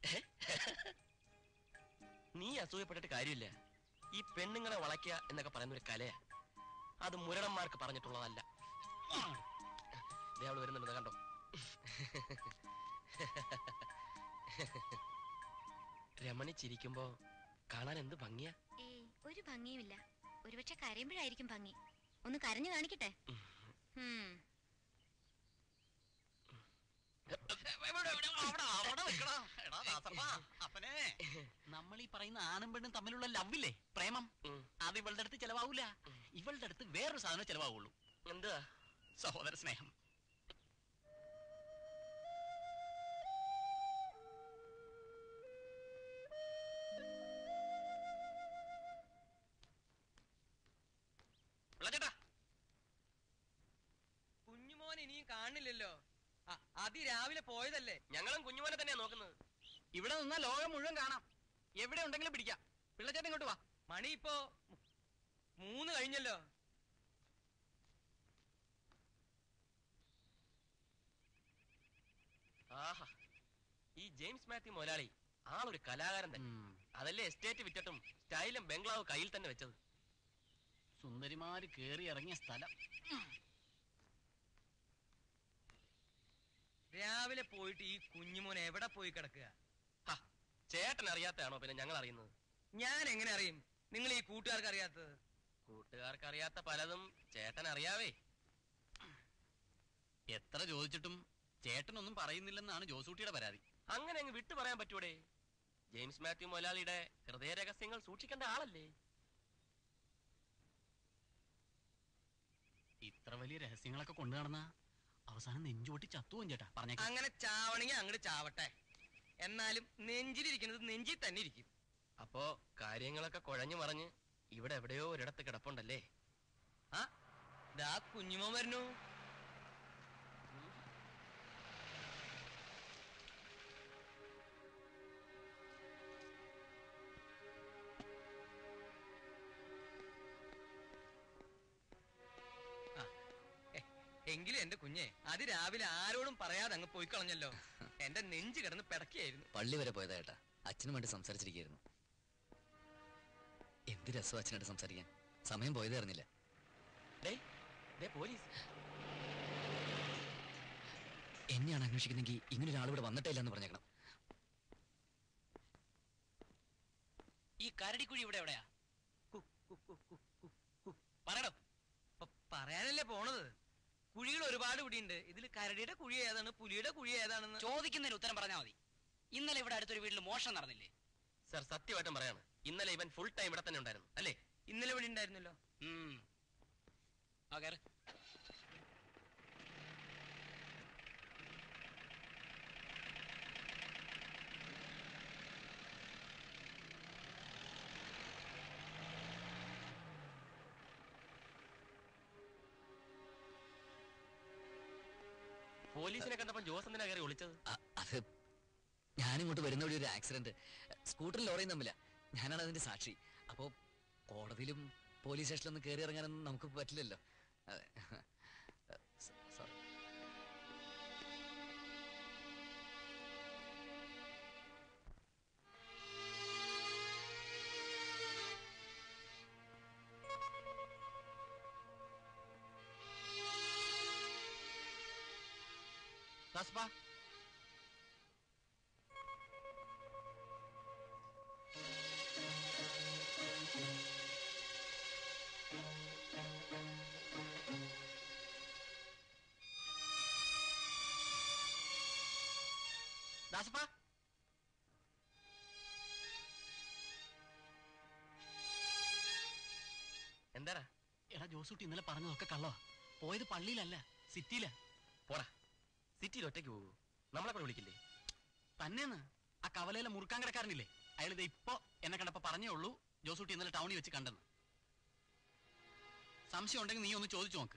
നീ അസൂയപ്പെട്ടിട്ട് കാര്യമില്ല. ഈ പെണ്ണുങ്ങളെ വളയ്ക്കുക എന്നൊക്കെ പറയുന്ന ഒരു കലയാ. അത് മുരടന്മാർക്ക് പറഞ്ഞിട്ടുള്ളതല്ല. അവള് വരുന്നുണ്ടെന്ന് കണ്ടോ? രമണി ചിരിക്കുമ്പോ കാണാൻ എന്ത് ഭംഗിയാ. ഏയ്, ഒരു ഭംഗിയുമില്ല. ഒരുപക്ഷെ കരയുമ്പോഴായിരിക്കും ഭംഗി. ഒന്ന് കരഞ്ഞു കാണിക്കട്ടെ. നമ്മൾ ഈ പറയുന്ന ആണും പെണ്ണും തമ്മിലുള്ള ലവില്ലേ, പ്രേമം, അത് ഇവളുടെ അടുത്ത് ചെലവാവൂല. ഇവളുടെ അടുത്ത് വേറൊരു സാധനം ചെലവാവുള്ളൂ. എന്താ? സഹോദര സ്നേഹം. കുഞ്ഞുമോൻ ഇനിയും കാണില്ലല്ലോ. അതിരാവിലെ പോയതല്ലേ. ഞങ്ങളും കുഞ്ഞുമോനെ തന്നെയാ നോക്കുന്നത്. ഇവിടെ നിന്നാ ലോകം മുഴുവൻ കാണാം. എവിടെ ഉണ്ടെങ്കിലും പിടിക്കാം. പിള്ളച്ചേട്ടൻ ഇങ്ങോട്ട് വാ. മണി ഇപ്പോ മൂന്ന് കഴിഞ്ഞല്ലോ. ആഹാ, ഈ ജെയിംസ് മാത്യു മുതലാളി ആളൊരു കലാകാരൻ തന്നെ. അതല്ലേ എസ്റ്റേറ്റ് വിറ്റിട്ടും സ്റ്റൈലും ബംഗ്ലാവ് കയ്യിൽ തന്നെ വെച്ചത്. സുന്ദരിമാര് കേറി ഇറങ്ങിയ സ്ഥലം. രാവിലെ പോയിട്ട് ഈ കുഞ്ഞുമോൻ എവിടെ പോയി കിടക്കുക? ചേട്ടൻ അറിയാത്തതാണോ പിന്നെ ഞങ്ങൾ അറിയുന്നത്? ഞാൻ എങ്ങനെ അറിയും നിങ്ങൾ ഈ കൂട്ടുകാർക്ക് അറിയാത്തത്? കൂട്ടുകാർക്ക് അറിയാത്ത പലതും ചേട്ടൻ അറിയാവേ. എത്ര ചോദിച്ചിട്ടും ചേട്ടനൊന്നും പറയുന്നില്ലെന്നാണ് ജോസൂട്ടിയുടെ പരാതി. അങ്ങനെ അങ്ങ് വിട്ടു പറയാൻ പറ്റൂടെ? ജെയിംസ് മാത്യു മുതലാളിയുടെ ഹൃദയ രഹസ്യങ്ങൾ സൂക്ഷിക്കേണ്ട ആളല്ലേ. ഇത്ര വലിയ രഹസ്യങ്ങളൊക്കെ കൊണ്ടു നടന്ന അവസാനം നെഞ്ചോട്ടി ചത്തുവും ചേട്ടാ. പറഞ്ഞ അങ്ങനെ ചാവണെങ്കിൽ അങ്ങോട്ട് ചാവട്ടെ. എന്നാലും നെഞ്ചിലിരിക്കുന്നത് നെഞ്ചിൽ തന്നെ ഇരിക്കും. അപ്പോ കാര്യങ്ങളൊക്കെ കുഴഞ്ഞു മറിഞ്ഞ് ഇവിടെ എവിടെയോ ഒരിടത്ത് കിടപ്പുണ്ടല്ലേ? ആ ദാ കുഞ്ഞുമോൻ വരുന്നു. എങ്കിലും എന്റെ കുഞ്ഞെ അത് രാവിലെ ആരോടും പറയാതെ അങ്ങ് പോയി കളഞ്ഞല്ലോ. എന്റെ നെഞ്ച് കിടന്ന് പിടക്കിയായിരുന്നു. പള്ളി വരെ പോയതാ ഏട്ടാ. അച്ഛനും വേണ്ടി സംസാരിച്ചിരിക്കുന്നു. എന്ത് രസം അച്ഛനായിട്ട് സംസാരിക്കാൻ. സമയം പോയത് അറിഞ്ഞില്ല. പോലീസ് എന്നെയാണ് അന്വേഷിക്കുന്നെങ്കിൽ ഇങ്ങനെ ഒരാൾ ഇവിടെ വന്നിട്ടില്ല എന്ന് പറഞ്ഞേക്കണം. ഈ കരടിക്കുഴി ഇവിടെ എവിടെയാ? പറയണോ? പറയാനല്ലേ പോണത്. കുഴികൾ ഒരുപാട് കുഴിയുണ്ട്. ഇതിൽ കരടിയുടെ കുഴി ഏതാണ്, പുലിയുടെ കുഴി ഏതാണെന്ന് ചോദിക്കുന്നതിന് ഉത്തരം പറഞ്ഞാൽ മതി. ഇന്നലെ ഇവിടെ അടുത്തൊരു വീട്ടിൽ മോഷണം നടന്നില്ലേ? സർ, സത്യമായിട്ടും പറയാണ്, ഇന്നലെ ഇവൻ ഫുൾ ടൈം ഇവിടെ തന്നെ ഉണ്ടായിരുന്നു അല്ലേ? ഇന്നലെ ഇവിടെ ഉണ്ടായിരുന്നല്ലോ. പോലീസിനെ കണ്ടപ്പോൾ ജോസ് എന്തിനാ കയറി ഒളിച്ചത്? അത് ഞാനിങ്ങോട്ട് വരുന്ന വഴി ഒരു ആക്സിഡന്റ്, സ്കൂട്ടറിൽ ലോറിയും തമ്മില്ല. ഞാനാണ് അതിന്റെ സാക്ഷി. അപ്പോ കോടതിയിലും പോലീസ് സ്റ്റേഷനിലൊന്നും കയറി ഇറങ്ങാനൊന്നും നമുക്ക് പറ്റില്ലല്ലോ. അതെ, സോറി. ദാസപ്പാ, ദാസപ്പാ, എന്താടാ? എടാ ജോസൂട്ടി ഇന്നലെ പറഞ്ഞതൊക്കെ കള്ളോ. പോയത് പള്ളിയിലല്ല, സിറ്റിയില. പോടാ, സിറ്റിയിൽ ഒറ്റയ്ക്ക് പോകൂ. നമ്മളെ കൂടെ വിളിക്കില്ലേ? തന്നെന്ന് ആ കവലയിലെ മുറുക്കാൻ കിടക്കാരനില്ലേ, അയാൾ ഇത് ഇപ്പൊ എന്നെ കണ്ടപ്പോ പറഞ്ഞേ ഉള്ളൂ ജോസൂട്ടി ഇന്നലെ ടൗണിൽ വെച്ച് കണ്ടെന്ന്. സംശയം ഉണ്ടെങ്കിൽ നീ ഒന്ന് ചോദിച്ചു നോക്ക്.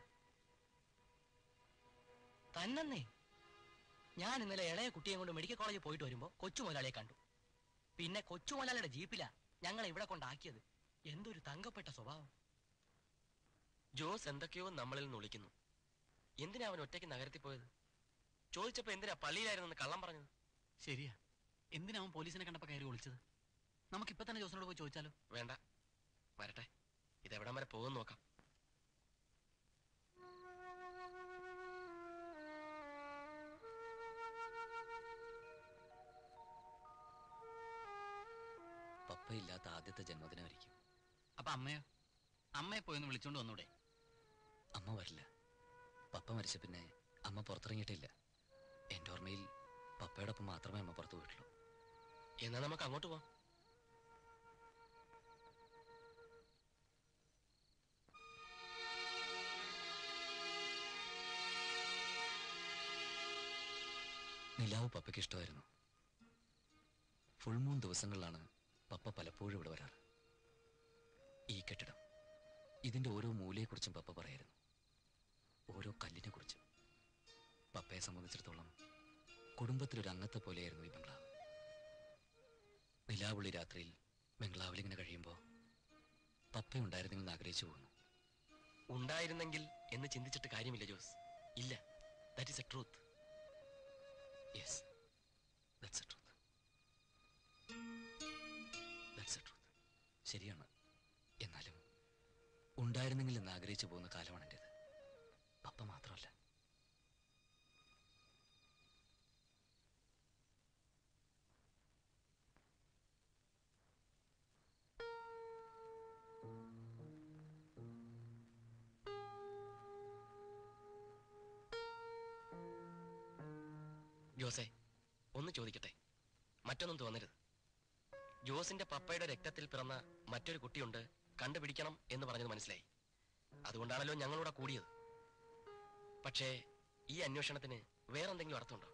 തന്നേ ഞാൻ ഇന്നലെ ഇളയ കുട്ടിയെ കൊണ്ട് മെഡിക്കൽ കോളേജിൽ പോയിട്ട് വരുമ്പോ കൊച്ചു മുതലാളിയെ കണ്ടു. പിന്നെ കൊച്ചു മുതലാളിയുടെ ജീപ്പിലാ ഞങ്ങളെ ഇവിടെ കൊണ്ടാക്കിയത്. എന്തൊരു തങ്കപ്പെട്ട സ്വഭാവം. ജോസ് എന്തൊക്കെയോ നമ്മളിൽ നിന്ന് വിളിക്കുന്നു. എന്തിനാ അവൻ ഒറ്റയ്ക്ക് നഗരത്തിൽ പോയത്? ചോദിച്ചപ്പോ എന്തിനാ പള്ളിയിലായിരുന്നെന്ന് കള്ളം പറഞ്ഞത്? ശരിയാ, എന്തിനാ അവൻ പോലീസിനെ കണ്ടപ്പോ കയറി വിളിച്ചത്? നമുക്കിപ്പൊ തന്നെ ജോസിനോട് പോയി ചോദിച്ചാലോ? വേണ്ട, വരട്ടെ, ഇതെവിടം വരെ പോകുമെന്ന് നോക്കാം. പപ്പയില്ലാത്ത ആദ്യത്തെ ജന്മദിനമായിരിക്കും. അപ്പൊ അമ്മയോ? അമ്മയെ പോയൊന്ന് വിളിച്ചോണ്ട് വന്നൂടെ? അമ്മ വരില്ല. പപ്പ മരിച്ച പിന്നെ അമ്മ പുറത്തിറങ്ങിയിട്ടില്ല. എൻ്റെ ഓർമ്മയിൽ പപ്പയോടൊപ്പം മാത്രമേ അമ്മ പുറത്തു പോയിട്ടുള്ളൂ. എന്നാ നമുക്ക് അങ്ങോട്ട് പോവാം. നിലാവ് പപ്പയ്ക്ക് ഇഷ്ടമായിരുന്നു. ഫുൾ മൂൺ ദിവസങ്ങളിലാണ് പപ്പ പലപ്പോഴും ഇവിടെ വരാറ്. ഈ കെട്ടിടം, ഇതിന്റെ ഓരോ മൂലയെക്കുറിച്ചും പപ്പ പറയായിരുന്നു, ഓരോ കല്ലിനെ കുറിച്ചും. പപ്പയെ സംബന്ധിച്ചിടത്തോളം കുടുംബത്തിലൊരു അംഗത്തെ പോലെയായിരുന്നു ഈ ബംഗ്ലാവ്. നിലാവുള്ളി രാത്രിയിൽ ബംഗ്ലാവിലിങ്ങനെ കഴിയുമ്പോൾ പപ്പ ഉണ്ടായിരുന്നെങ്കിൽ ആഗ്രഹിച്ചു പോകുന്നു. ഉണ്ടായിരുന്നെങ്കിൽ എന്ന് ചിന്തിച്ചിട്ട് കാര്യമില്ല ജോസ്. ഇല്ല, that is a truth. Yes, that's a truth. That's a truth. ശരിയാണ്. എന്നാലും ഉണ്ടായിരുന്നെങ്കിൽ എന്ന് ആഗ്രഹിച്ചു പോകുന്ന കാലമാണ് എൻ്റേത്. പപ്പ മാത്രമല്ല. ജോസേ, ഒന്ന് ചോദിക്കട്ടെ, മറ്റൊന്നും തോന്നരുത്. ജോസിന്റെ പപ്പയുടെ രക്തത്തിൽ പിറന്ന മറ്റൊരു കുട്ടിയുണ്ട്, കണ്ടുപിടിക്കണം എന്ന് പറഞ്ഞത് മനസ്സിലായി. അതുകൊണ്ടാണല്ലോ ഞങ്ങളൂടെ കൂടിയത്. പക്ഷേ ഈ അന്വേഷണത്തിന് വേറെന്തെങ്കിലും അർത്ഥമുണ്ടോ?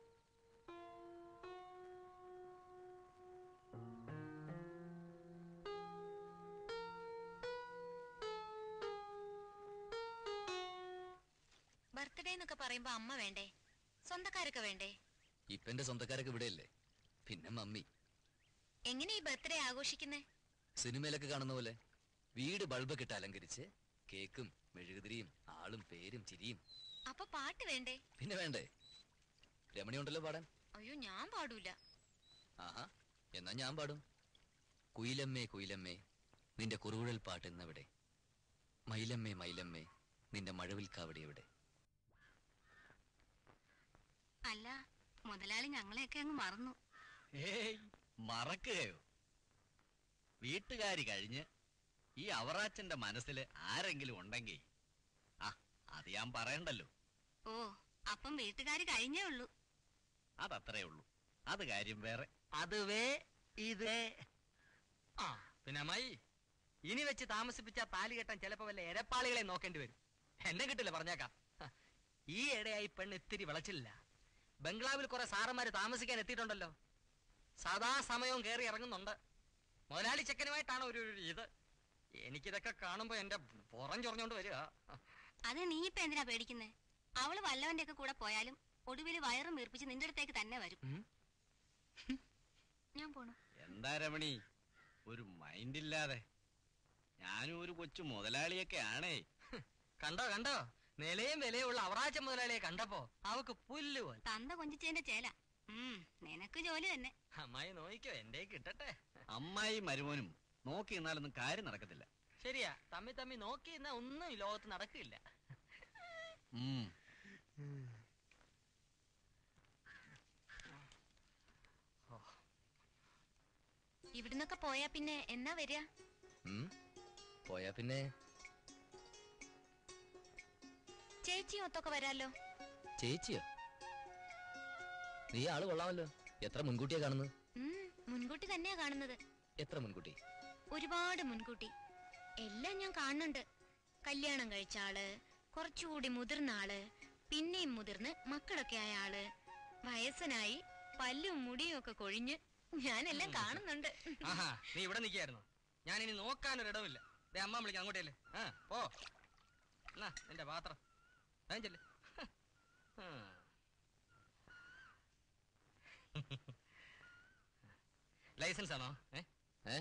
ബർത്ത്ഡേ എന്നൊക്കെ പറയുമ്പോ അമ്മ വേണ്ടേ? സ്വന്തക്കാരൊക്കെ വേണ്ടേ? ഇപ്പൊ എന്റെ സ്വന്തക്കാരൊക്കെ ഇവിടെയല്ലേ, പിന്നെ മമ്മി. എങ്ങനെ ഈ ബർത്ത്ഡേ ആഘോഷിക്കുന്നേ? സിനിമയിലൊക്കെ കാണുന്ന പോലെ വീട് ബൾബൊക്കെ ഇട്ട് അലങ്കരിച്ച് കേക്കും മെഴുകുതിരിയും ആളും പേരും ചിരിയും. അപ്പൊ പാട്ട് വേണ്ടേ? പിന്നെ വേണ്ടേ? രമണി ഉണ്ടല്ലോ പാടാൻ. അയ്യോ, ഞാൻ പാടൂല. ആഹാ, എന്നാ ഞാൻ പാടും. കുയിലമ്മേ കുയിലമ്മേ നിന്റെ കുറുകുഴൽ പാട്ട് എന്നവിടെ, മയിലമ്മേ മയിലമ്മേ നിന്റെ മഴവിൽ കാവടി എവിടെ. അല്ല, മുതലാളി ഞങ്ങളെയൊക്കെ അങ്ങ് മറന്നു. ഏയ്, മറക്കുകയോ? വീട്ടുകാരി കഴിഞ്ഞ് ഈ അവറാച്ചന്റെ മനസ്സിൽ ആരെങ്കിലും ഉണ്ടെങ്കിൽ ആ അത് ഞാൻ പറയണ്ടല്ലോ. ഓ, അപ്പം വീട്ടുകാര് കഴിഞ്ഞേ ഉള്ളൂ. അതത്രേ ഉള്ളൂ, അത് കാര്യം വേറെ. അതുവേ ഇത്. ആ പിന്നെ അമ്മായി, ഇനി വെച്ച് താമസിപ്പിച്ച താലി കെട്ടാൻ ചിലപ്പോ വല്ല എരപ്പാളികളെ നോക്കേണ്ടി വരും. എന്നെ കിട്ടില്ല, പറഞ്ഞേക്കാം. ഈ ഇടയായി പെണ്ണ് ഇത്തിരി വിളച്ചില്ല. ബംഗ്ലാവിൽ കുറെ സാറന്മാര് താമസിക്കാൻ എത്തിയിട്ടുണ്ടല്ലോ. സദാ സമയവും കയറി ഇറങ്ങുന്നുണ്ട്. മുതലാളി ചെക്കനുമായിട്ടാണ് ഒരു ഇത്. എനിക്കിതൊക്കെ കാണുമ്പോ എന്റെ പുറം ചൊറഞ്ഞോണ്ട് വരിക. അത് നീ ഇപ്പൊ എന്തിനാ പേടിക്കുന്നേ? അവള് വല്ലവന്റെ ഒക്കെ കൂടെ പോയാലും ഒടുവിൽ വയറും വീർപ്പിച്ച് നിന്റെ അടുത്തേക്ക് തന്നെ വരും. ഞാൻ പോണു. എന്താ രമണി ഒരു മൈൻഡില്ലാതെ? ഞാനും ഒരു കൊച്ചു മുതലാളിയൊക്കെ ആണേ. കണ്ടോ കണ്ടോ, നിലയും വിലയുള്ള അവറാച്ച മുതലാളിയെ കണ്ടപ്പോ അവക്ക് പുല്ല് പോലെ. തന്ത കൊഞ്ചിച്ചതിന്റെ ചേല. ഉം നിനക്ക് ജോലി തന്നെ. അമ്മായി നോയിക്കോ, എന്റെ കിട്ടട്ടെ. അമ്മായി മരുമോനും നോക്കി നിന്നാലൊന്നും കാര്യം നടക്കത്തില്ല. ശരിയാ, തമ്മി തമ്മി നോക്കി നിന്നാ ഒന്നും ഈ ലോകത്ത് നടക്കില്ല. ഉം ഇവിടുന്നൊക്കെ പോയാ പിന്നെ എന്നാ വരിക? പോയാ പിന്നെ ചേച്ചിയും ഒത്തൊക്കെ വരാലോ. ചേച്ചിയോ? നീ ആള് കൊള്ളാമല്ലോ. എത്ര മുൻകൂട്ടിയാ കാണുന്നത്? മുൻകൂട്ടി തന്നെയാ കാണുന്നത്. എത്ര മുൻകൂട്ടി? ഒരുപാട് മുൻകൂട്ടി. എല്ലാം ഞാൻ കാണുന്നുണ്ട്. കല്യാണം കഴിച്ച ആള്, കുറച്ചുകൂടി മുതിർന്ന ആള്, പിന്നെയും മുതിർന്ന് മക്കളൊക്കെ ആയ ആള്, വയസ്സനായി പല്ലും മുടിയും ഒക്കെ കൊഴിഞ്ഞ് ഞാനെല്ലാം കാണുന്നുണ്ട്. ആഹാ, നീ ഇവിടെ നിൽക്കായിരുന്നു. ഞാൻ ഇനി നോക്കാനൊരിടമില്ല. അമ്മ വിളിക്കാം, അങ്ങോട്ടേല്ലേ. ആ പോ. എന്നാ എന്റെ പാത്രം ചെല്ലേ. ലൈസൻസ് ആണോ? ഏ ഏ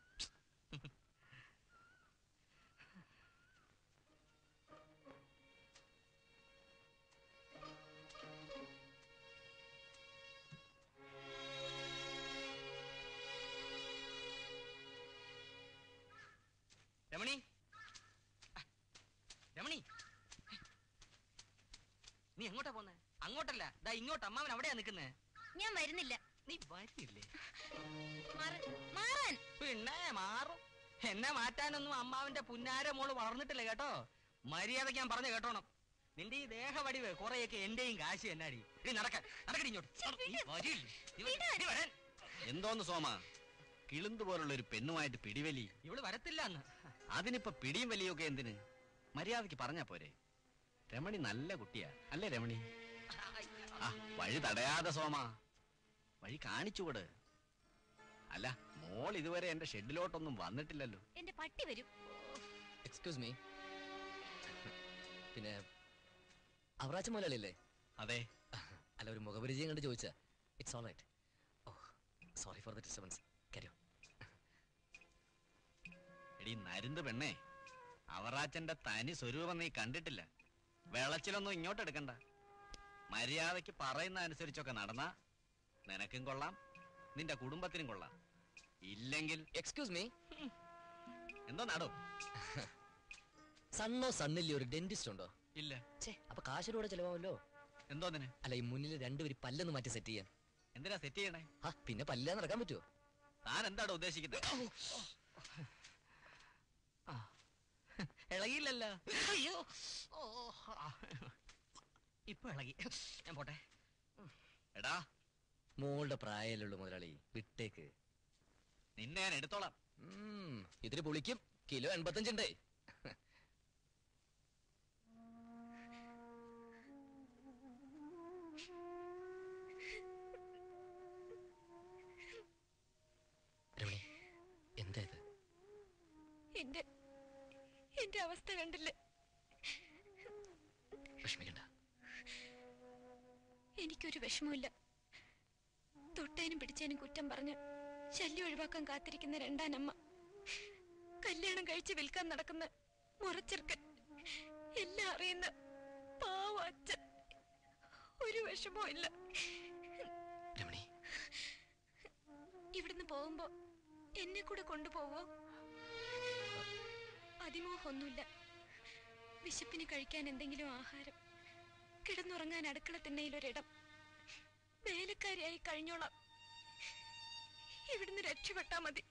രമണി, രമണി, നീ എങ്ങോട്ടാ പോന്നെ? അങ്ങോട്ടല്ല, ദാ ഇങ്ങോട്ട്. അമ്മാവൻ അവിടെയാ നിൽക്കുന്നേ. ഞാൻ വരുന്നില്ല. നീ വരുന്നില്ലേ? പിന്നെ മാറും. എന്നെ മാറ്റാനൊന്നും അമ്മാവന്റെ പുന്നാര മോള് വളർന്നിട്ടില്ല കേട്ടോ. മര്യാദക്ക് ഞാൻ പറഞ്ഞു കേട്ടോണം. നിന്റെ ഈ ദേഹ വടിവ് കുറെയൊക്കെ എന്റെയും കാശ് എന്നാടി. നീ നടക്കാൻ നടക്കടി ഇങ്ങോട്ട്. എന്തോന്ന് സോമ, കിളുന്തു പോലുള്ള ഒരു പെണ്ണുമായിട്ട് പിടിവലി? ഇവള് വരത്തില്ല എന്ന്. അതിനിപ്പോ പിടിയും വലിയൊക്കെ എന്തിന്? മര്യാദക്ക് പറഞ്ഞാ പോരെ. രമണി നല്ല കുട്ടിയാ അല്ലേ രമണി? ആ വഴി തടയാതെ സോമ, വഴി കാണിച്ചുകൂട്. അല്ല, മോൾ ഇതുവരെ എന്റെ ഷെഡിലോട്ടൊന്നും വന്നിട്ടില്ലല്ലോ. എന്റെ പട്ടി വരും. എക്സ്ക്യൂസ് മീ, പിന്നെ അവറാച്ച മുതലാളിയല്ലേ? അതെ. അല്ല, ഒരു മുഖപരിചയം കണ്ട് ചോദിച്ചാ. It's all right. Oh sorry for the disturbance. കാര്യം എടി നരുന്ത് പെണ്ണേ, അവറാച്ചന്റെ തനി സ്വരൂപം നീ കണ്ടിട്ടില്ല. വെളച്ചിലൊന്നും ഇങ്ങോട്ട് എടുക്കണ്ട. മര്യാദയ്ക്ക് പറയുന്ന അനുസരിച്ചൊക്കെ നടന്നാ നിനക്കും കൊള്ളാം, നിന്റെ കുടുംബത്തിനും കൊള്ളാം. ഇല്ലെങ്കിൽ എക്സ്ക്യൂസ് മീ, എന്തോ നടോ? സണ്ണോ സണ്ണില്ലേ ഒരു ഡെന്റിസ്റ്റ് ഉണ്ടോ? ഇല്ല. അപ്പൊ കാശിലൂടെ ചെലവാമല്ലോ. എന്തോന്നിന്? അല്ല, ഈ മുന്നിൽ രണ്ടുപേര് പല്ലൊന്ന് മാറ്റി സെറ്റ് ചെയ്യാൻ. എന്തിനാ സെറ്റ് ചെയ്യണേ? ആ പിന്നെ പല്ല നടക്കാൻ പറ്റുമോ? താൻ എന്താണോ ഉദ്ദേശിക്കുന്നത്? ഇളകിയില്ലല്ലോ. അയ്യോ, ഇപ്പൊ ഇളകി. ഞാൻ പോട്ടെ. എടാ, മോളുടെ പ്രായല്ലുള്ളൂ മുതലാളി, വിട്ടേക്ക്. നിന്നെ ഞാൻ എടുത്തോളാം. ഇതിന് പൊളിക്കും. കിലോ എൺപത്തഞ്ചുണ്ടേ. രമണി, എന്താ ഇത്? എന്റെ എന്റെ അവസ്ഥ കണ്ടില്ലേ? വിഷമിക്കണ്ട. എനിക്കൊരു വിഷമമില്ല. തൊട്ടേനും പിടിച്ചേനും കുറ്റം പറഞ്ഞ് ശല്യം ഒഴിവാക്കാൻ കാത്തിരിക്കുന്ന രണ്ടാനമ്മ, കല്യാണം കഴിച്ച് വിൽക്കാൻ നടക്കുന്ന മുറച്ചെറുക്കൻ, എല്ലാം അറിയുന്ന പാവ അച്ഛൻ, ഒരു വിഷമവും ഇല്ല. രമണി, ഇവിടുന്ന് പോകുമ്പോ എന്നെ കൂടെ കൊണ്ടുപോവോ? അതിമോഹമൊന്നുമില്ല. വിശപ്പിന് കഴിക്കാൻ എന്തെങ്കിലും ആഹാരം, കിടന്നുറങ്ങാൻ അടുക്കള തിണ്ണയിലൊരിടം, വേലക്കാരിയായി കഴിഞ്ഞോളാം. ഇവിടുന്ന് രക്ഷപ്പെട്ടാ മതി.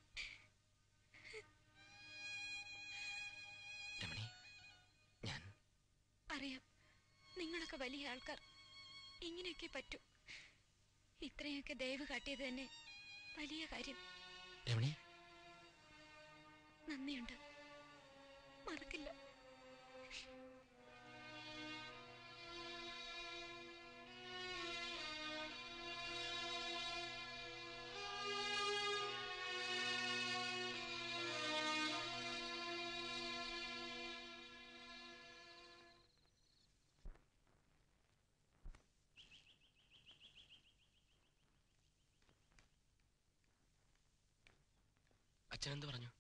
രമണി, ഞാൻ അറിയാം, നിങ്ങളൊക്കെ വലിയ ആൾക്കാർ. ഇങ്ങനെയൊക്കെ പറ്റൂ. ഇത്രയൊക്കെ ദയവ് കാട്ടിയത് തന്നെ വലിയ കാര്യം. രമണി, നന്ദിയുണ്ട്. മറക്കില്ല. അച്ഛൻ എന്ത് പറഞ്ഞു?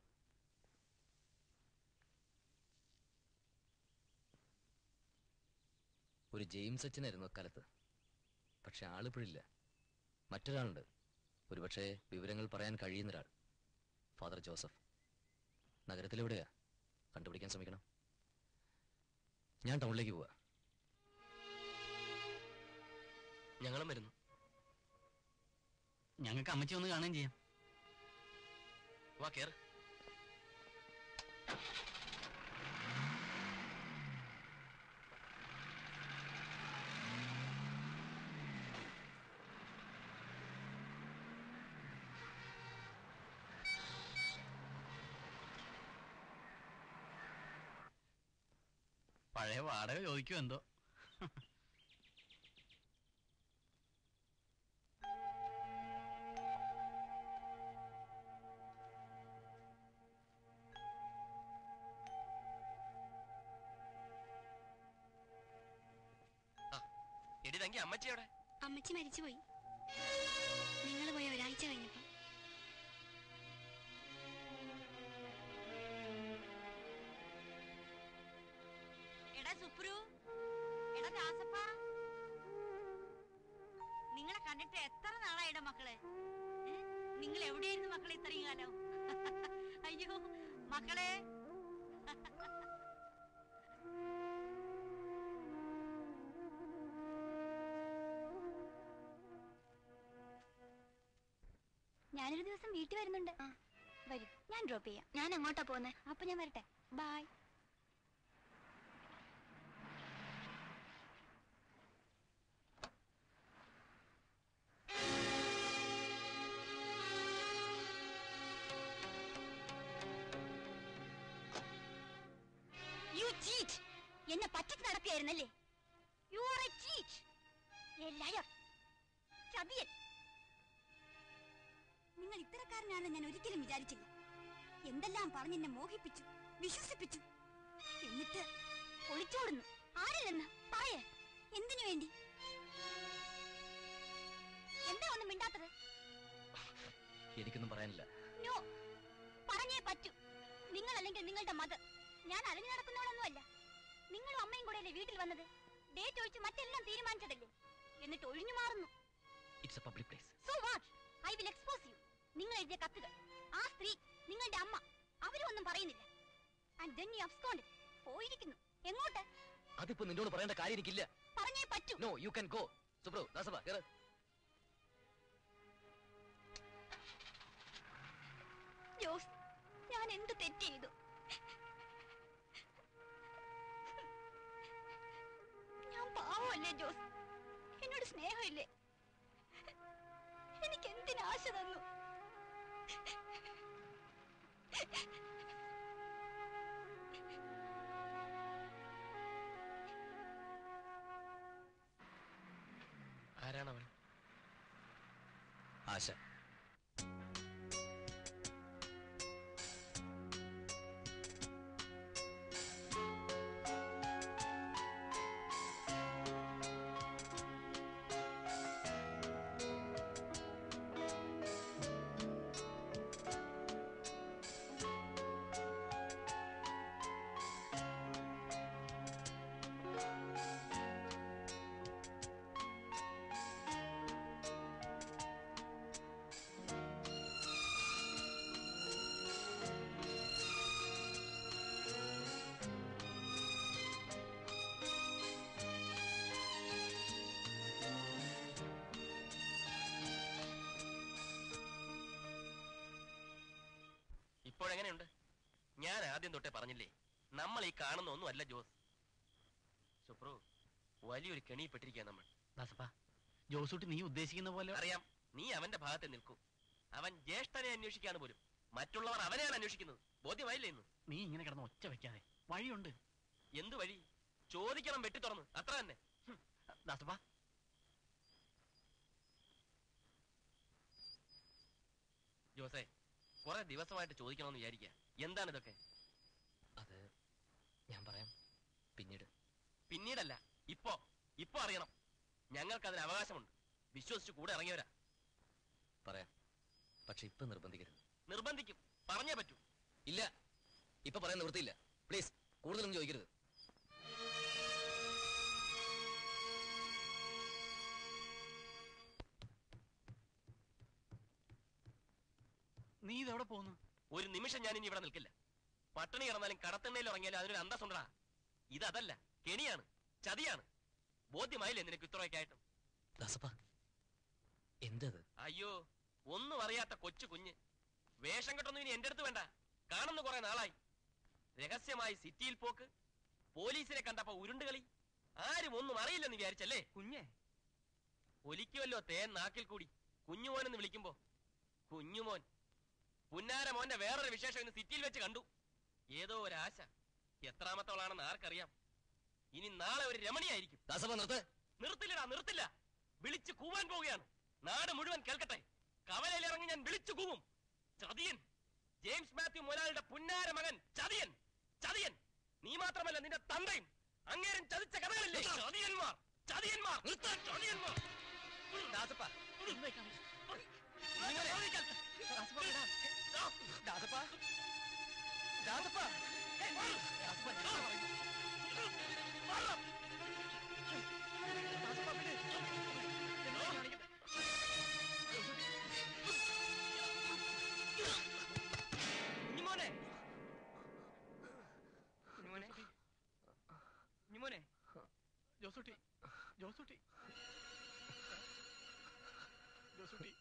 ഒരു ജെയിംസ് അച്ഛനായിരുന്നു അക്കാലത്ത്. പക്ഷെ ആളിപ്പോഴില്ല. മറ്റൊരാളുണ്ട്, ഒരുപക്ഷെ വിവരങ്ങൾ പറയാൻ കഴിയുന്നൊരാൾ. Father Joseph. നഗരത്തിലെവിടെയാ? കണ്ടുപിടിക്കാൻ ശ്രമിക്കണം. ഞാൻ ടൗണിലേക്ക് പോവാ. ഞങ്ങളും വരുന്നു. ഞങ്ങൾക്ക് അമ്മച്ചി ഒന്ന് കാണുകയും ചെയ്യാം. വാ കേറ്. പഴയ വാടക ചോദിക്കും എന്തോ. എടി തങ്കി അമ്മച്ചിയോടെ? അമ്മച്ചി മരിച്ചുപോയി. നിങ്ങൾ പോയ ഒരാഴ്ച കഴിഞ്ഞപ്പോ. എടാ സുപ്രു, എടാ ദാസപ്പ, നിങ്ങളെ കണ്ടിട്ട് എത്ര നാളായിട മക്കളെ? നിങ്ങൾ എവിടെയായിരുന്നു മക്കളെ ഇത്രയും കാലം? അയ്യോ മക്കളെ, ഞാനൊരു ദിവസം വീട്ടിൽ വരുന്നുണ്ട്. വരൂ, ഞാൻ ഡ്രോപ്പ് ചെയ്യാം. ഞാൻ അങ്ങോട്ടാ പോകുന്നത്. അപ്പൊ ഞാൻ വരട്ടെ. ബൈ. എന്നെ പറ്റിച്ച് നടക്കുകയായിരുന്നല്ലേ? You are a cheat, a liar, ചതിയൻ. നിങ്ങൾ ഇത്തരക്കാരനാണെന്ന് ഞാൻ ഒരിക്കലും വിചാരിച്ചില്ല. എന്തെല്ലാം പറഞ്ഞ് എന്നെ മോഹിപ്പിച്ചു, വിശ്വസിപ്പിച്ചു. എന്നിട്ട് ഒളിച്ചോടുന്നു. ആരില്ലെന്ന് പറയേ? എന്തിനു വേണ്ടി? എന്താ ഒന്നും മിണ്ടാത്തത്? എനിക്കൊന്നും പറയാനില്ല. നോ, പറഞ്ഞേ പറ്റൂ. നിങ്ങൾ അല്ലെങ്കിൽ നിങ്ങളുടെ മദർ. ഞാൻ അലഞ്ഞു നടക്കുന്നവളൊന്നുമല്ല. നിങ്ങളും അമ്മയും കൂടെയല്ലേ വീട്ടിൽ വന്നത്? ഡേറ്റ് ഒഴിച്ച് മറ്റെല്ലാം തീരുമാനിച്ചതല്ലേ? എന്നിട്ട് ഒഴിഞ്ഞു മാറുന്നു. It's a public place. So what? I will expose you. നിങ്ങൾ എഴുതിയ കത്തുകൾ, ആ സ്ത്രീ, നിങ്ങളുടെ അമ്മ, അവരും ഒന്നും പറയുന്നില്ല. And then you absconded. പോയിരിക്കുന്നു. എങ്ങോട്ട്? അതിപ്പോ നിന്നോട് പറയേണ്ട കാര്യം എനിക്കില്ല. പറഞ്ഞേ പറ്റൂ. No, you can go. Subru, Dasappa കേറ്. ജോസ്, ഞാൻ എന്ത് തെറ്റ് ചെയ്തു? ഞാൻ പാവമല്ലേ ജോസ്? എന്നോട് സ്നേഹമില്ലേ? എനിക്ക് എന്തിനാശ തന്നു? ആരാണവൻ? ആശ. ഇപ്പോഴെങ്ങനെയുണ്ട്? ഞാൻ ആദ്യം തൊട്ടേ പറഞ്ഞില്ലേ, നമ്മൾ ഈ കാണുന്ന ഒന്നും അല്ല ജോസ്. സുപ്രു, വലിയൊരു കെണിയിപ്പെട്ടിരിക്കുക നമ്മൾ. ദാസപ്പ, ജോസൂട്ടി നീ ഉദ്ദേശിക്കുന്ന പോലെ അറിയാം. നീ അവന്റെ ഭാഗത്തെ നിൽക്കൂ. അവൻ ജ്യേഷ്ഠനെ അന്വേഷിക്കാണ് പോലും. മറ്റുള്ളവർ അവനെയാണ് അന്വേഷിക്കുന്നത്. ബോധ്യമായില്ലേ ഇന്ന്? നീ ഇങ്ങനെ കിടന്ന് ഒച്ച വെക്കാതെ. വഴിയുണ്ട്. എന്തു വഴി? ചോദിക്കണം വെട്ടി തുറന്ന്, അത്ര തന്നെ. ദാസപ്പ, ജോസേ, കുറെ ദിവസമായിട്ട് ചോദിക്കണമെന്ന് വിചാരിക്കുക. എന്താണ് ഇതൊക്കെ? അത് ഞാൻ പറയാം പിന്നീട്. പിന്നീടല്ല, ഇപ്പോ. ഇപ്പൊ അറിയണം. ഞങ്ങൾക്ക് അതിന് അവകാശമുണ്ട്. വിശ്വസിച്ച് കൂടെ ഇറങ്ങിയവരാ. പറയാം, പക്ഷെ ഇപ്പൊ നിർബന്ധിക്കരുത്. നിർബന്ധിക്കും. പറഞ്ഞേ പറ്റൂ. ഇല്ല, ഇപ്പൊ പറയാൻ നിവൃത്തിയില്ല. പ്ലീസ്, കൂടുതലൊന്നും ചോദിക്കരുത്. നീ ഇതെവിടെ പോകുന്നു? ഒരു നിമിഷം ഞാൻ ഇനി ഇവിടെ നിൽക്കില്ല. പട്ടിണി കിടന്നാലും കടത്തെണ്ണയിൽ ഇറങ്ങിയാലും അതിനൊരു അന്തസ്സുണ്ടടാ. ഇതല്ല, കെണിയാണ്, ചതിയാണ്. ബോധ്യമായില്ലേ നിനക്ക് ഇത്രയൊക്കെ ആയിട്ടും? ദാസപ്പ, എന്തത്? അയ്യോ, ഒന്നും അറിയാത്ത കൊച്ചു കുഞ്ഞ്. വേഷം കെട്ടൊന്നും ഇനി എന്റെ അടുത്ത് വേണ്ട. കാണുന്ന കുറെ നാളായി. രഹസ്യമായി സിറ്റിയിൽ പോക്ക്, പോലീസിനെ കണ്ടപ്പോ ഉരുണ്ടുകളി. ആരും ഒന്നും അറിയില്ലെന്ന് വിചാരിച്ചല്ലേ കുഞ്ഞെ? ഒലിക്കുമല്ലോ തേൻ നാക്കിൽ കൂടി കുഞ്ഞുമോനെന്ന് വിളിക്കുമ്പോ. കുഞ്ഞുമോൻ പുന്നാര മോന്റെ വേറൊരു വിശേഷം ഇന്ന് സിറ്റിയിൽ വെച്ച് കണ്ടു. ഏതോ ഒരാശ. എത്രാമത്തോളാണെന്ന് ആർക്കറിയാം. ഇനി നാളെ ഒരു രമണിയായിരിക്കും. നിർത്തില്ലടാ, നിർത്തില്ല. വിളിച്ചു കൂവാൻ പോവുകയാണ്. നാട് മുഴുവൻ കേൾക്കട്ടെ. കവലയിലിറങ്ങി ഞാൻ വിളിച്ചു കൂവും. ചതിയൻ, ജെയിംസ് മാത്യു മുതലാളിയുടെ പുന്നാര മകൻ ചതിയൻ, ചതിയൻ. നീ മാത്രമല്ല, നിന്റെ തന്തയും അങ്ങേരും ചതിച്ച കഥകളില്ലേ? ചതിയന്മാർ, ചതിയന്മാർ, ചതിയന്മാർ. ദാസപ്പ, ദാസപ്പ, ദാസപ്പ, കുഞ്ഞുമോനെ, കുഞ്ഞുമോനെ, കുഞ്ഞുമോനെ, ജോസൂട്ടി, ജോസൂട്ടി, ജോസൂട്ടി.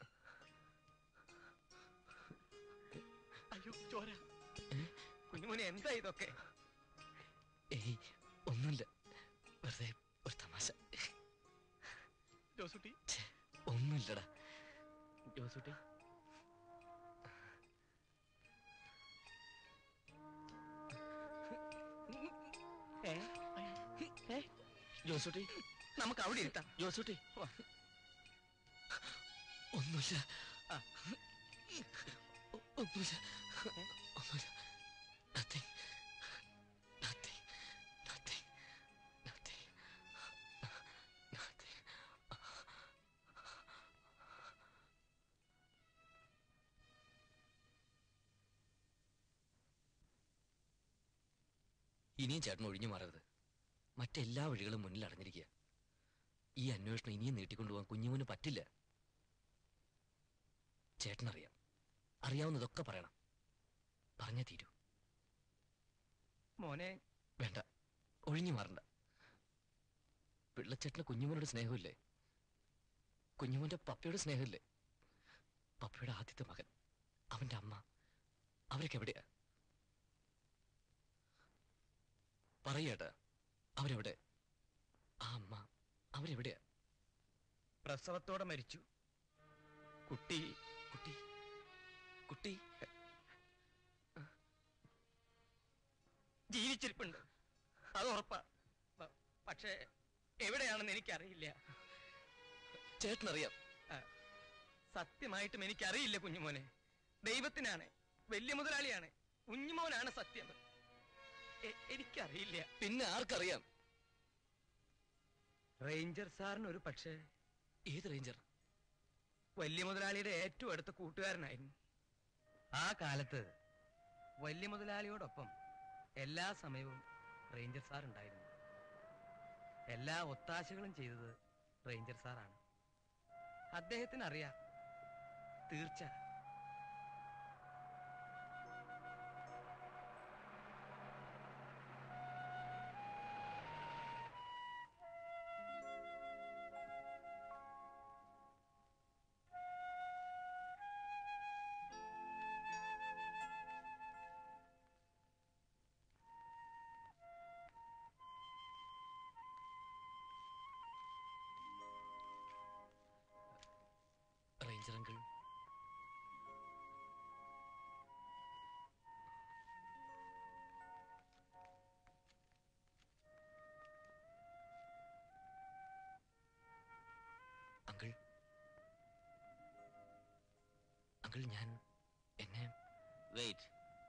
അയ്യോ ചോര. കുഞ്ഞുമോനെ, എന്താ ഇതൊക്കെ? ഏയ് ഒന്നുമില്ല, വെറുതെ ഒരു തമാശ. ജോസൂട്ടി, ഒന്നുമില്ലടാ. ജോസൂട്ടി, ജോസൂട്ടി, നമുക്ക് അവിടെ ഇരുത്താം. ജോസൂട്ടി, ഒന്നുമില്ല, ഒന്നുമില്ല, ഒന്നുമില്ല. Nothing, nothing, nothing, nothing, nothing. ഇനിയും ചേട്ടൻ ഒഴിഞ്ഞു മാറരുത്. മറ്റെല്ലാ വഴികളും മുന്നിൽ അടഞ്ഞിരിക്കുക. ഈ അന്വേഷണം ഇനിയും നീട്ടിക്കൊണ്ടുപോകാൻ കുഞ്ഞുമോന് പറ്റില്ല. ചേട്ടനറിയാം, അറിയാവുന്നതൊക്കെ പറയണം. പറഞ്ഞേ തീരൂ. മോനെ, വേണ്ട, ഒഴിഞ്ഞു മാറണ്ട. പിള്ളച്ചേട്ടന് കുഞ്ഞുമോനോട് സ്നേഹമില്ലേ? കുഞ്ഞുമോന്റെ പപ്പയോട് സ്നേഹമില്ലേ? പപ്പയുടെ ആദ്യത്തെ മകൻ, അവന്റെ അമ്മ, അവരൊക്കെ എവിടെയാ? പറയേട്ടാ, അവരെവിടെ? ആ അമ്മ, അവരെവിടെയാ? പ്രസവത്തോടെ മരിച്ചു. കുട്ടി കുട്ടി കുട്ടി ജീവിച്ചിരിപ്പുണ്ട്, അത് ഉറപ്പാ. പക്ഷേ എവിടെയാണെന്ന് എനിക്കറിയില്ല. ചേട്ടനറിയാം. സത്യമായിട്ടും എനിക്കറിയില്ല കുഞ്ഞുമോനെ. ദൈവത്തിനാണ്, വലിയ മുതലാളിയാണ്, കുഞ്ഞുമോനാണ് സത്യം. എനിക്കറിയില്ല. പിന്നെ ആർക്കറിയാം? റേഞ്ചർ സാറിന് ഒരു പക്ഷേ. ഏത് റേഞ്ചർ? വലിയ മുതലാളിയുടെ ഏറ്റവും അടുത്ത കൂട്ടുകാരനായിരുന്നു. ആ കാലത്ത് വലിയ മുതലാളിയോടൊപ്പം എല്ലാ സമയവും റേഞ്ചർ സാർ ഉണ്ടായിരുന്നു. എല്ലാ ഒത്താശകളും ചെയ്തത് റേഞ്ചർ സാറാണ്. അദ്ദേഹത്തിന് അറിയാം, തീർച്ച. റേഞ്ചർ അങ്കിൾ, അങ്കിൾ, അങ്കിൾ, ഞാൻ എന്നെ വെയിറ്റ്.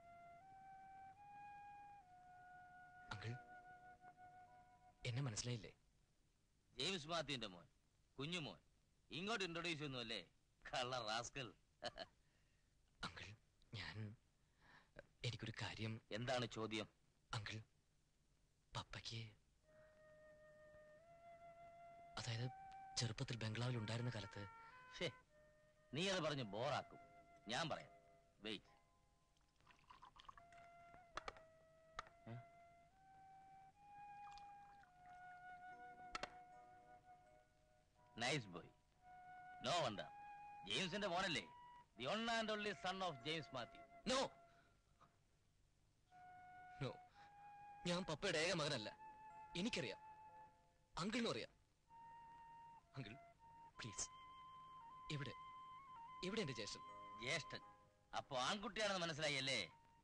അങ്കിൾ, എന്നെ മനസ്സിലായില്ലേ? ജെയിംസ് മാത്യുവിന്റെ മോൻ, കുഞ്ഞുമോൻ. ഇങ്ങോട്ട് ഇൻട്രൊഡ്യൂസ് ചെയ്യുന്നു, കള്ള റാസ്കൽ. അങ്കിൾ, ഞാൻ എനിക്കൊരു കാര്യം. എന്താണ് ചോദ്യം? അങ്കിൾ, പപ്പയ്ക്ക്, അതായത് ചെറുപ്പത്തിൽ ബംഗ്ലാവിൽ ഉണ്ടായിരുന്ന കാലത്ത്. നീ അത് പറഞ്ഞ് ബോറാക്കും. ഞാൻ പറയാം. Wait. Nice boy. No wonder. ജെയിംസിന്റെ മോനല്ലേ, the one and only son of James Mathew. No no, ഞാൻ പപ്പയുടെ ഏക മകനല്ല. എനിക്കറിയാം, അങ്കിളിനും അറിയാം. അങ്കിൾ പ്ലീസ്, എവിടെ എവിടെ എന്റെ ജ്യേഷ്ഠൻ? ജ്യേഷ്ഠൻ അപ്പൊ ആൺകുട്ടിയാണെന്ന് മനസ്സിലായി അല്ലേ?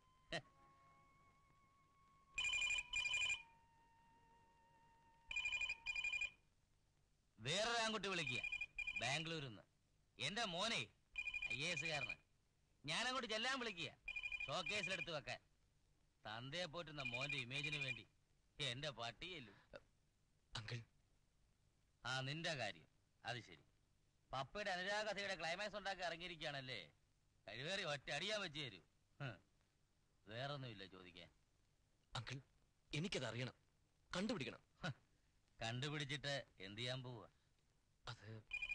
വേറൊരു ആൺകുട്ടി വിളിക്കുക ബാംഗ്ലൂരിൽ നിന്ന്. എന്റെ മോനെ ഐ എ എസ് കാരന്. ഞാനങ്ങോട്ട് ചെല്ലാൻ വിളിക്കുക ഷോക്കേസിലെടുത്ത് വെക്കാൻ. തന്തയെ പോറ്റുന്ന മോന്റെ ഇമേജിന് വേണ്ടി എന്റെ പട്ടിയല്ലു. അങ്കിൾ, ആ നിന്റെ കാര്യം അത് ശരി. പപ്പയുടെ അനുരാഗതയുടെ ക്ലൈമാക്സ് ഉണ്ടാക്കി ഇറങ്ങിയിരിക്കുകയാണല്ലേ. കഴിവേറി ഒറ്റ അടിയാൻ വെച്ച് തരൂ. വേറൊന്നുമില്ല ചോദിക്കാൻ. അങ്കിൾ, എനിക്കത് അറിയണം, കണ്ടുപിടിക്കണം. കണ്ടുപിടിച്ചിട്ട് എന്ത് ചെയ്യാൻ പോവുക? അത്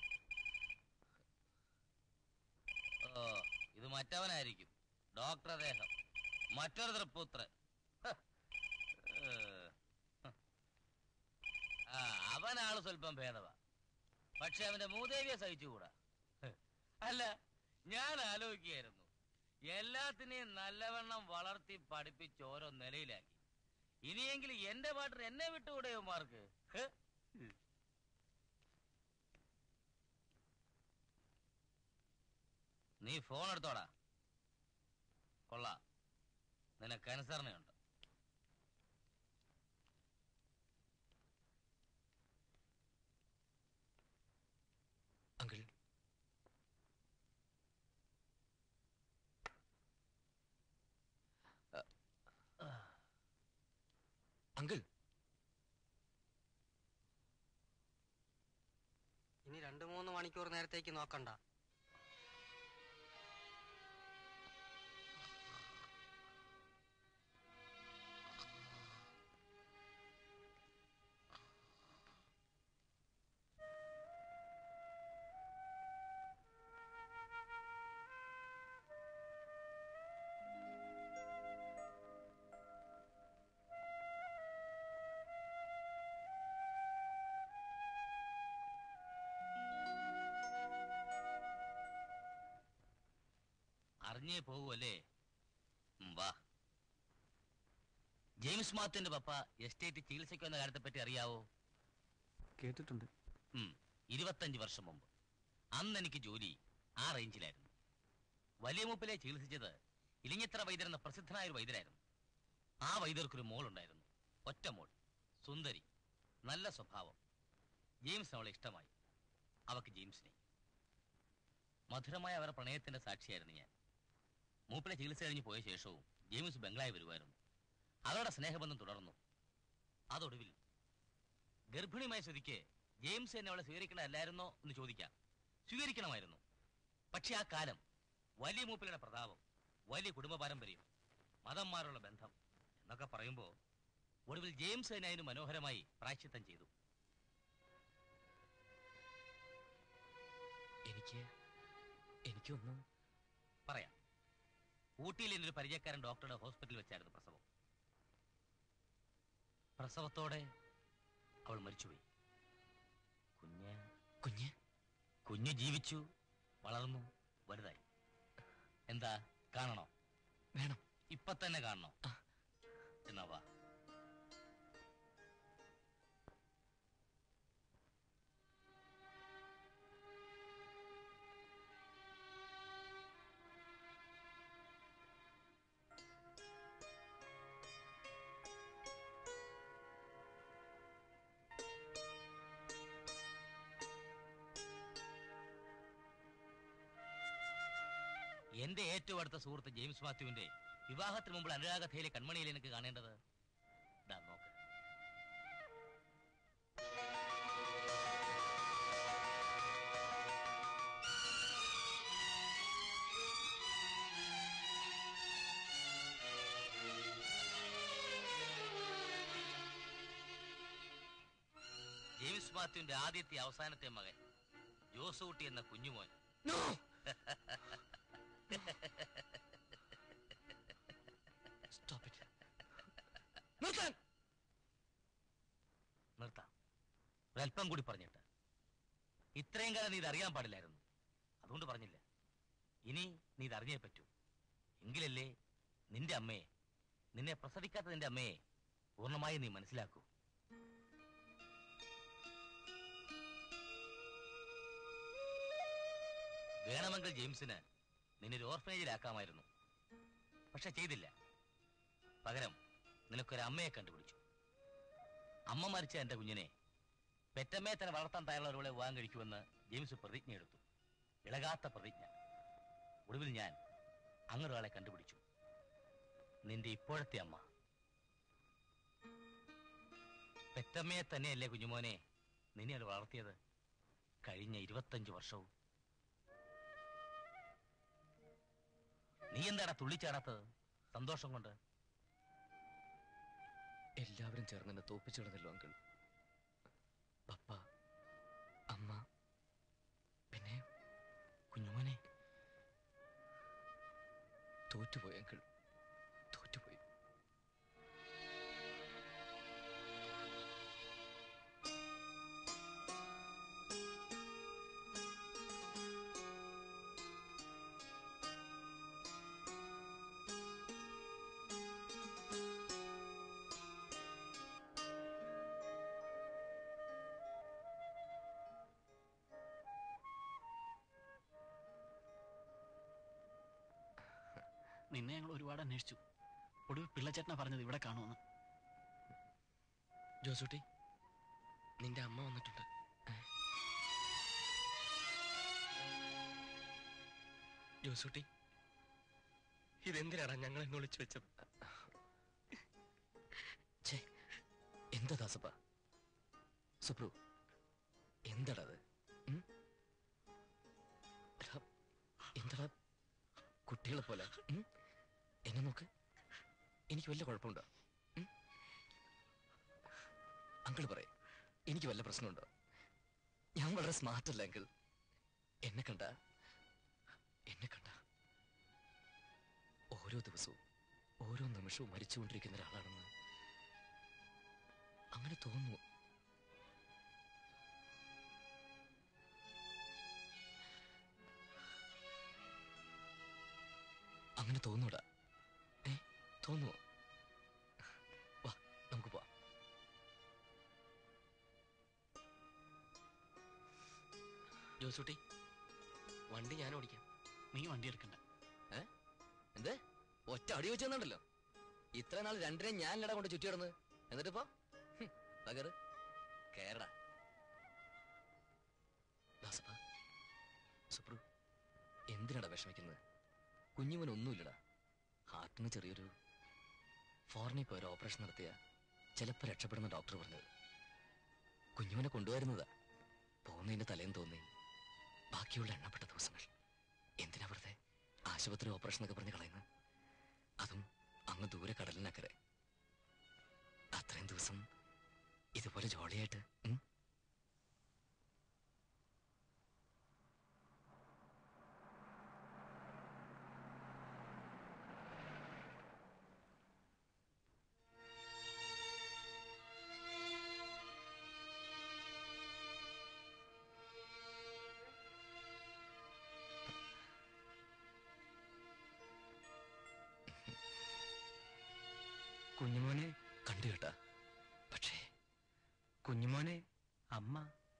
ഓ, ഇത് മറ്റവനായിരിക്കും. ഡോക്ടർ അദ്ദേഹം മറ്റൊരു തൃപ്പുത്രൻ. ആ അവനാള് സ്വല്പം ഭേദവാ. പക്ഷെ അവന്റെ മൂദേവിയെ സഹിച്ചുകൂടാ. അല്ല, ഞാൻ ആലോചിക്കുകയായിരുന്നു, എല്ലാത്തിനെയും നല്ലവണ്ണം വളർത്തി പഠിപ്പിച്ച് ഓരോ നിലയിലാക്കി. ഇനിയെങ്കിലും എന്റെ പാട്ടിന് എന്നെ വിട്ടുകൂടെയോ മാർക്ക്? നീ ഫോൺ എടുത്തോടാ. കൊള്ളാം, നിനക്ക് അനുസരണയുണ്ട്. അങ്കിൾ, അങ്കിൾ, ഇനി രണ്ടു മൂന്ന് മണിക്കൂർ നേരത്തേക്ക് നോക്കണ്ട. അറിഞ്ഞേ പോകൂല്ലേ? വാ. ജെയിംസ് മാത്യുവിന്റെ പപ്പ എസ്റ്റേറ്റ് ചികിത്സയ്ക്ക് വന്ന കാര്യത്തെ പറ്റി അറിയാവോ? കേട്ടിട്ടുണ്ട്. ഇരുപത്തഞ്ച് വർഷം മുമ്പ്. അന്ന് എനിക്ക് ജോലി ആ റേഞ്ചിലായിരുന്നു. വലിയ മൂപ്പിലെ ചികിത്സിച്ചത് ഇലിഞ്ഞിത്ര വൈദ്യർ എന്ന പ്രസിദ്ധനായ ഒരു വൈദ്യരായിരുന്നു. ആ വൈദ്യർക്കൊരു മോളുണ്ടായിരുന്നു, ഒറ്റ മോൾ, സുന്ദരി, നല്ല സ്വഭാവം. ജെയിംസിന് അവളെ ഇഷ്ടമായി. അവക്ക് ജെയിംസിനെ. മധുരമായ അവരുടെ പ്രണയത്തിന്റെ സാക്ഷിയായിരുന്നു ഞാൻ. മൂപ്പിലെ ചികിത്സ കഴിഞ്ഞ് പോയ ശേഷവും ജെയിംസ് ബംഗ്ലായി വരുമായിരുന്നു. അവരുടെ സ്നേഹബന്ധം തുടർന്നു. അതൊടുവിൽ ഗർഭിണിമായ സ്ഥിതിക്ക് ജെയിംസ് എന്നെ അവളെ സ്വീകരിക്കണമല്ലായിരുന്നോ എന്ന് ചോദിക്കാം. സ്വീകരിക്കണമായിരുന്നു. പക്ഷെ ആ കാലം, വലിയ മൂപ്പിലയുടെ പ്രതാപം, വലിയ കുടുംബ പാരമ്പര്യം, മതന്മാരുള്ള ബന്ധം എന്നൊക്കെ പറയുമ്പോ ഒടുവിൽ ജെയിംസ് തന്നെ അതിന് മനോഹരമായി പ്രായശ്ചിത്തം ചെയ്തു. എനിക്ക് എനിക്കൊന്നും പറയാം. ഊട്ടിയിൽ എൻ്റെ ഒരു പരിചയക്കാരൻ ഡോക്ടറുടെ ഹോസ്പിറ്റലിൽ വെച്ചായിരുന്നു പ്രസവം. പ്രസവത്തോടെ അവൾ മരിച്ചുപോയി. കുഞ്ഞ് കുഞ്ഞ് കുഞ്ഞ് ജീവിച്ചു, വളർന്നു, വലുതായി. എന്താ കാണണോ? വേണം. ഇപ്പൊ തന്നെ കാണണോ? എന്നാ വാ. എന്റെ ഏറ്റവും അടുത്ത സുഹൃത്ത് ജെയിംസ് മാത്യുവിന്റെ വിവാഹത്തിന് മുമ്പ് അനുരാഗതയിലെ കൺമണിയിൽ എനിക്ക് കാണേണ്ടത്. ദാ നോക്ക്. ജെയിംസ് മാത്യുവിന്റെ ആദ്യത്തെ അവസാനത്തെ മകൻ ജോസൂട്ടി എന്ന കുഞ്ഞുമോൻ. നിർത്താം. ഒരല്പം കൂടി പറഞ്ഞിട്ട്. ഇത്രയും കാലം നീ ഇത് അറിയാൻ പാടില്ലായിരുന്നു, അതുകൊണ്ട് പറഞ്ഞില്ല. ഇനി നീ ഇതറിഞ്ഞേ പറ്റൂ. എങ്കിലല്ലേ നിന്റെ അമ്മയെ, നിന്നെ പ്രസവിക്കാത്ത നിന്റെ അമ്മയെ പൂർണ്ണമായി നീ മനസ്സിലാക്കൂ. വേണമെങ്കിൽ ജെയിംസിന് നിന്നൊരു ഓർഫനേജിലാക്കാമായിരുന്നു. പക്ഷെ ചെയ്തില്ല. പകരം നിനക്കൊരു അമ്മയെ കണ്ടുപിടിച്ചു. അമ്മ മരിച്ച എന്റെ കുഞ്ഞിനെ പെറ്റമ്മയെ തന്നെ വളർത്താൻ തയ്യാറുള്ളവരെ വിവാഹം കഴിക്കുമെന്ന് ജെയിംസ് പ്രതിജ്ഞ എടുത്തു. ഇളകാത്ത പ്രതിജ്ഞ. ഒടുവിൽ ഞാൻ അങ്ങൊരാളെ കണ്ടുപിടിച്ചു. നിന്റെ ഇപ്പോഴത്തെ അമ്മ. പെറ്റമ്മയെ തന്നെയല്ലേ കുഞ്ഞുമോനെ നിന്നെ അത് വളർത്തിയത് കഴിഞ്ഞ ഇരുപത്തഞ്ചു വർഷവും. നീ എന്താടാ തുള്ളിച്ചാടാത്തത് സന്തോഷം കൊണ്ട്? എല്ലാവരും ചേർന്ന് എന്നെ തോപ്പിച്ചിടുന്നല്ലോ അങ്കിൾ. പപ്പ, അമ്മ, പിന്നെ കുഞ്ഞുമോനെ. തോറ്റുപോയി അങ്കിൾ, തോറ്റുപോയി. നിന്നെ ഞങ്ങൾ ഒരുപാട് അന്വേഷിച്ചു. ഒടുവിൽ പിള്ളച്ചേട്ടനാ പറഞ്ഞത് ഇവിടെ കാണുമെന്ന്. ജോസൂട്ടി, നിന്റെ അമ്മ വന്നിട്ടുണ്ട്. ജോസൂട്ടി, ഇതെന്തിനാടാ ഞങ്ങൾ എന്നെ വിളിച്ചു വെച്ചത്? എന്താ ദാസപ്പ? സുപ്രു, എന്താടാ അത്? എന്താടാ കുട്ടികളെ പോലെ? എന്നെ നോക്ക്. എനിക്ക് വല്ല കുഴപ്പമുണ്ടോ? അങ്കിൾ പറയേ, എനിക്ക് വല്ല പ്രശ്നമുണ്ടോ? ഞാൻ വളരെ സ്മാർട്ടല്ല അങ്കിൾ. എന്നെ കണ്ട എന്നെ കണ്ട ഓരോ ദിവസവും ഓരോ നിമിഷവും മരിച്ചുകൊണ്ടിരിക്കുന്ന ഒരാളാണെന്ന് അങ്ങനെ തോന്നുന്നു. അങ്ങനെ തോന്നൂടാ? ഏ തോന്നുവോ? വാ, നമുക്ക് പോവാം. ജോസൂട്ടി, വണ്ടി ഞാൻ ഓടിക്കാം. നീ വണ്ടി എടുക്കണ്ട. ഏ എന്ത് ഒറ്റ അടി വെച്ച് തന്നുണ്ടല്ലോ. ഇത്ര നാൾ രണ്ടിനെ ഞാൻ ലട കൊണ്ട് ചുറ്റി കിടന്ന്. എന്നിട്ടിപ്പോ പകറ് കേരള. ദാസപ്പ, സുപ്രു, എന്തിനാടാ വിഷമിക്കുന്നത്? കുഞ്ഞുമോൻ ഒന്നുമില്ലടാ. ഹാർട്ടിന് ചെറിയൊരു ഫോറിനിൽ പോയൊരു ഓപ്പറേഷൻ നടത്തിയ ചിലപ്പോൾ രക്ഷപ്പെടുന്ന ഡോക്ടർ പറഞ്ഞത്. കുഞ്ഞുമോനെ കൊണ്ടുവരുന്നതാ. പോകുന്നതിന്റെ തലേന്ന് തോന്നി ബാക്കിയുള്ള എണ്ണപ്പെട്ട ദിവസങ്ങൾ എന്തിനാ വെറുതെ ആശുപത്രി ഓപ്പറേഷൻ ഒക്കെ പറഞ്ഞ് കളയുന്നത്? അതും അങ്ങ് ദൂരെ കടലിനക്കരെ. അത്രയും ദിവസം ഇതുപോലെ ജോളിയായിട്ട്. കുഞ്ഞുമോനെ കണ്ടു കേട്ടാ. പക്ഷേ കുഞ്ഞുമോനെ അമ്മ.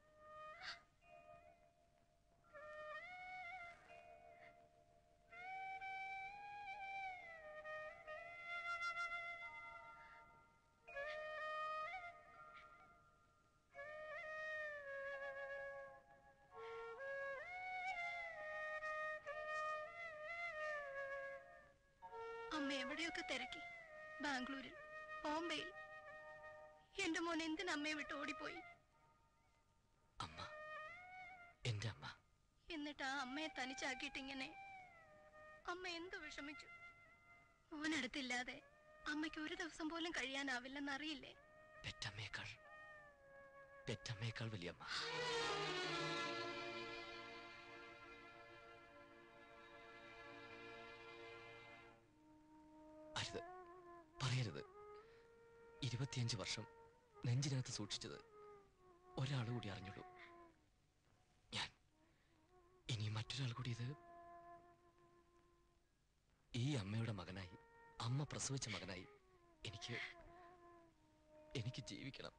അമ്മ എവിടെയൊക്കെ തിരക്കി. ബാംഗ്ലൂരിൽ, ബോംബെയിൽ. എന്റെ മോൻ എന്തിന് അമ്മയെ വിട്ട് ഓടിപ്പോയി? അമ്മ, എന്റെ അമ്മ. എന്നിട്ട് ആ അമ്മയെ തനിച്ചാക്കിയിട്ട് ഇങ്ങനെ. അമ്മ എന്തു വിഷമിച്ചു. മോനടുത്തില്ലാതെ അമ്മയ്ക്ക് ഒരു ദിവസം പോലും കഴിയാനാവില്ലെന്നറിയില്ലേ? പെറ്റമ്മയേക്കാൾ പെറ്റമ്മയേക്കാൾ വലിയ അമ്മ. അരുത്, പറയരുത്. ഇരുപത്തിയഞ്ച് വർഷം നെഞ്ചിനകത്ത് സൂക്ഷിച്ചത് ഒരാൾ കൂടി അറിഞ്ഞുള്ളൂ. ഞാൻ ഇനി മറ്റൊരാൾ കൂടി ഇത് ഈ അമ്മയുടെ മകനായി, അമ്മ പ്രസവിച്ച മകനായി എനിക്ക് എനിക്ക് ജീവിക്കണം.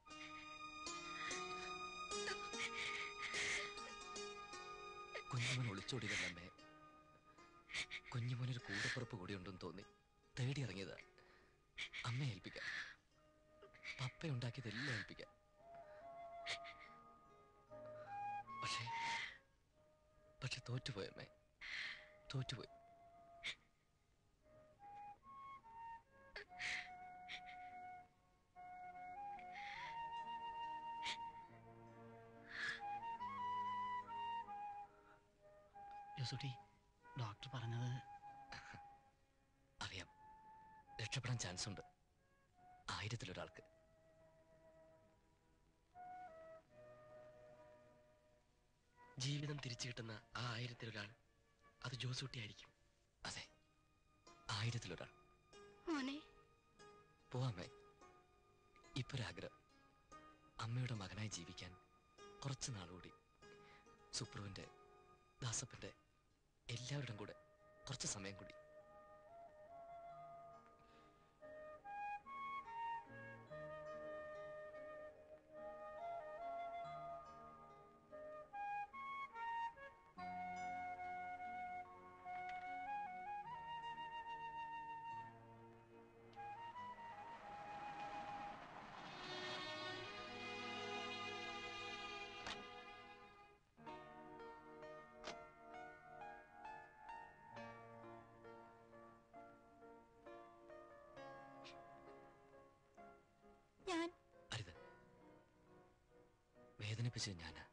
കുഞ്ഞുമോൻ ഒളിച്ചോടിയതല്ല അമ്മേ. കുഞ്ഞുമോനൊരു കൂടപ്പുറപ്പ് കൂടി ഉണ്ടെന്ന് തോന്നി തേടി ഇറങ്ങിയതാ. അമ്മയെ ഏൽപ്പിക്കാം, പപ്പ ഉണ്ടാക്കിയതെല്ലാം ഏൽപ്പിക്കാം. പക്ഷേ പക്ഷെ തോറ്റുപോയി അമ്മേ, തോറ്റുപോയി. യോസുട്ടി, ഡോക്ടർ പറഞ്ഞത് അറിയാം, രക്ഷപ്പെടാൻ ചാൻസ് ഉണ്ട് ആയിരത്തിലൊരാൾക്ക്. ജീവിതം തിരിച്ചു കിട്ടുന്ന ആ ആയിരത്തിലൊരാൾ അത് ജോസൂട്ടിയായിരിക്കും. അതെ, ആയിരത്തിലൊരാൾ. മോനെ പോവാമേ. ഇപ്പൊരാഗ്രഹം, അമ്മയുടെ മകനായി ജീവിക്കാൻ കുറച്ച് നാളുകൂടി. സുപ്രുവിന്റെ, ദാസപ്പന്റെ, എല്ലാവരുടെയും കൂടെ കുറച്ച് സമയം കൂടി. ഞാൻ അരുത്, വേദനിപ്പിച്ചത് ഞാനാ.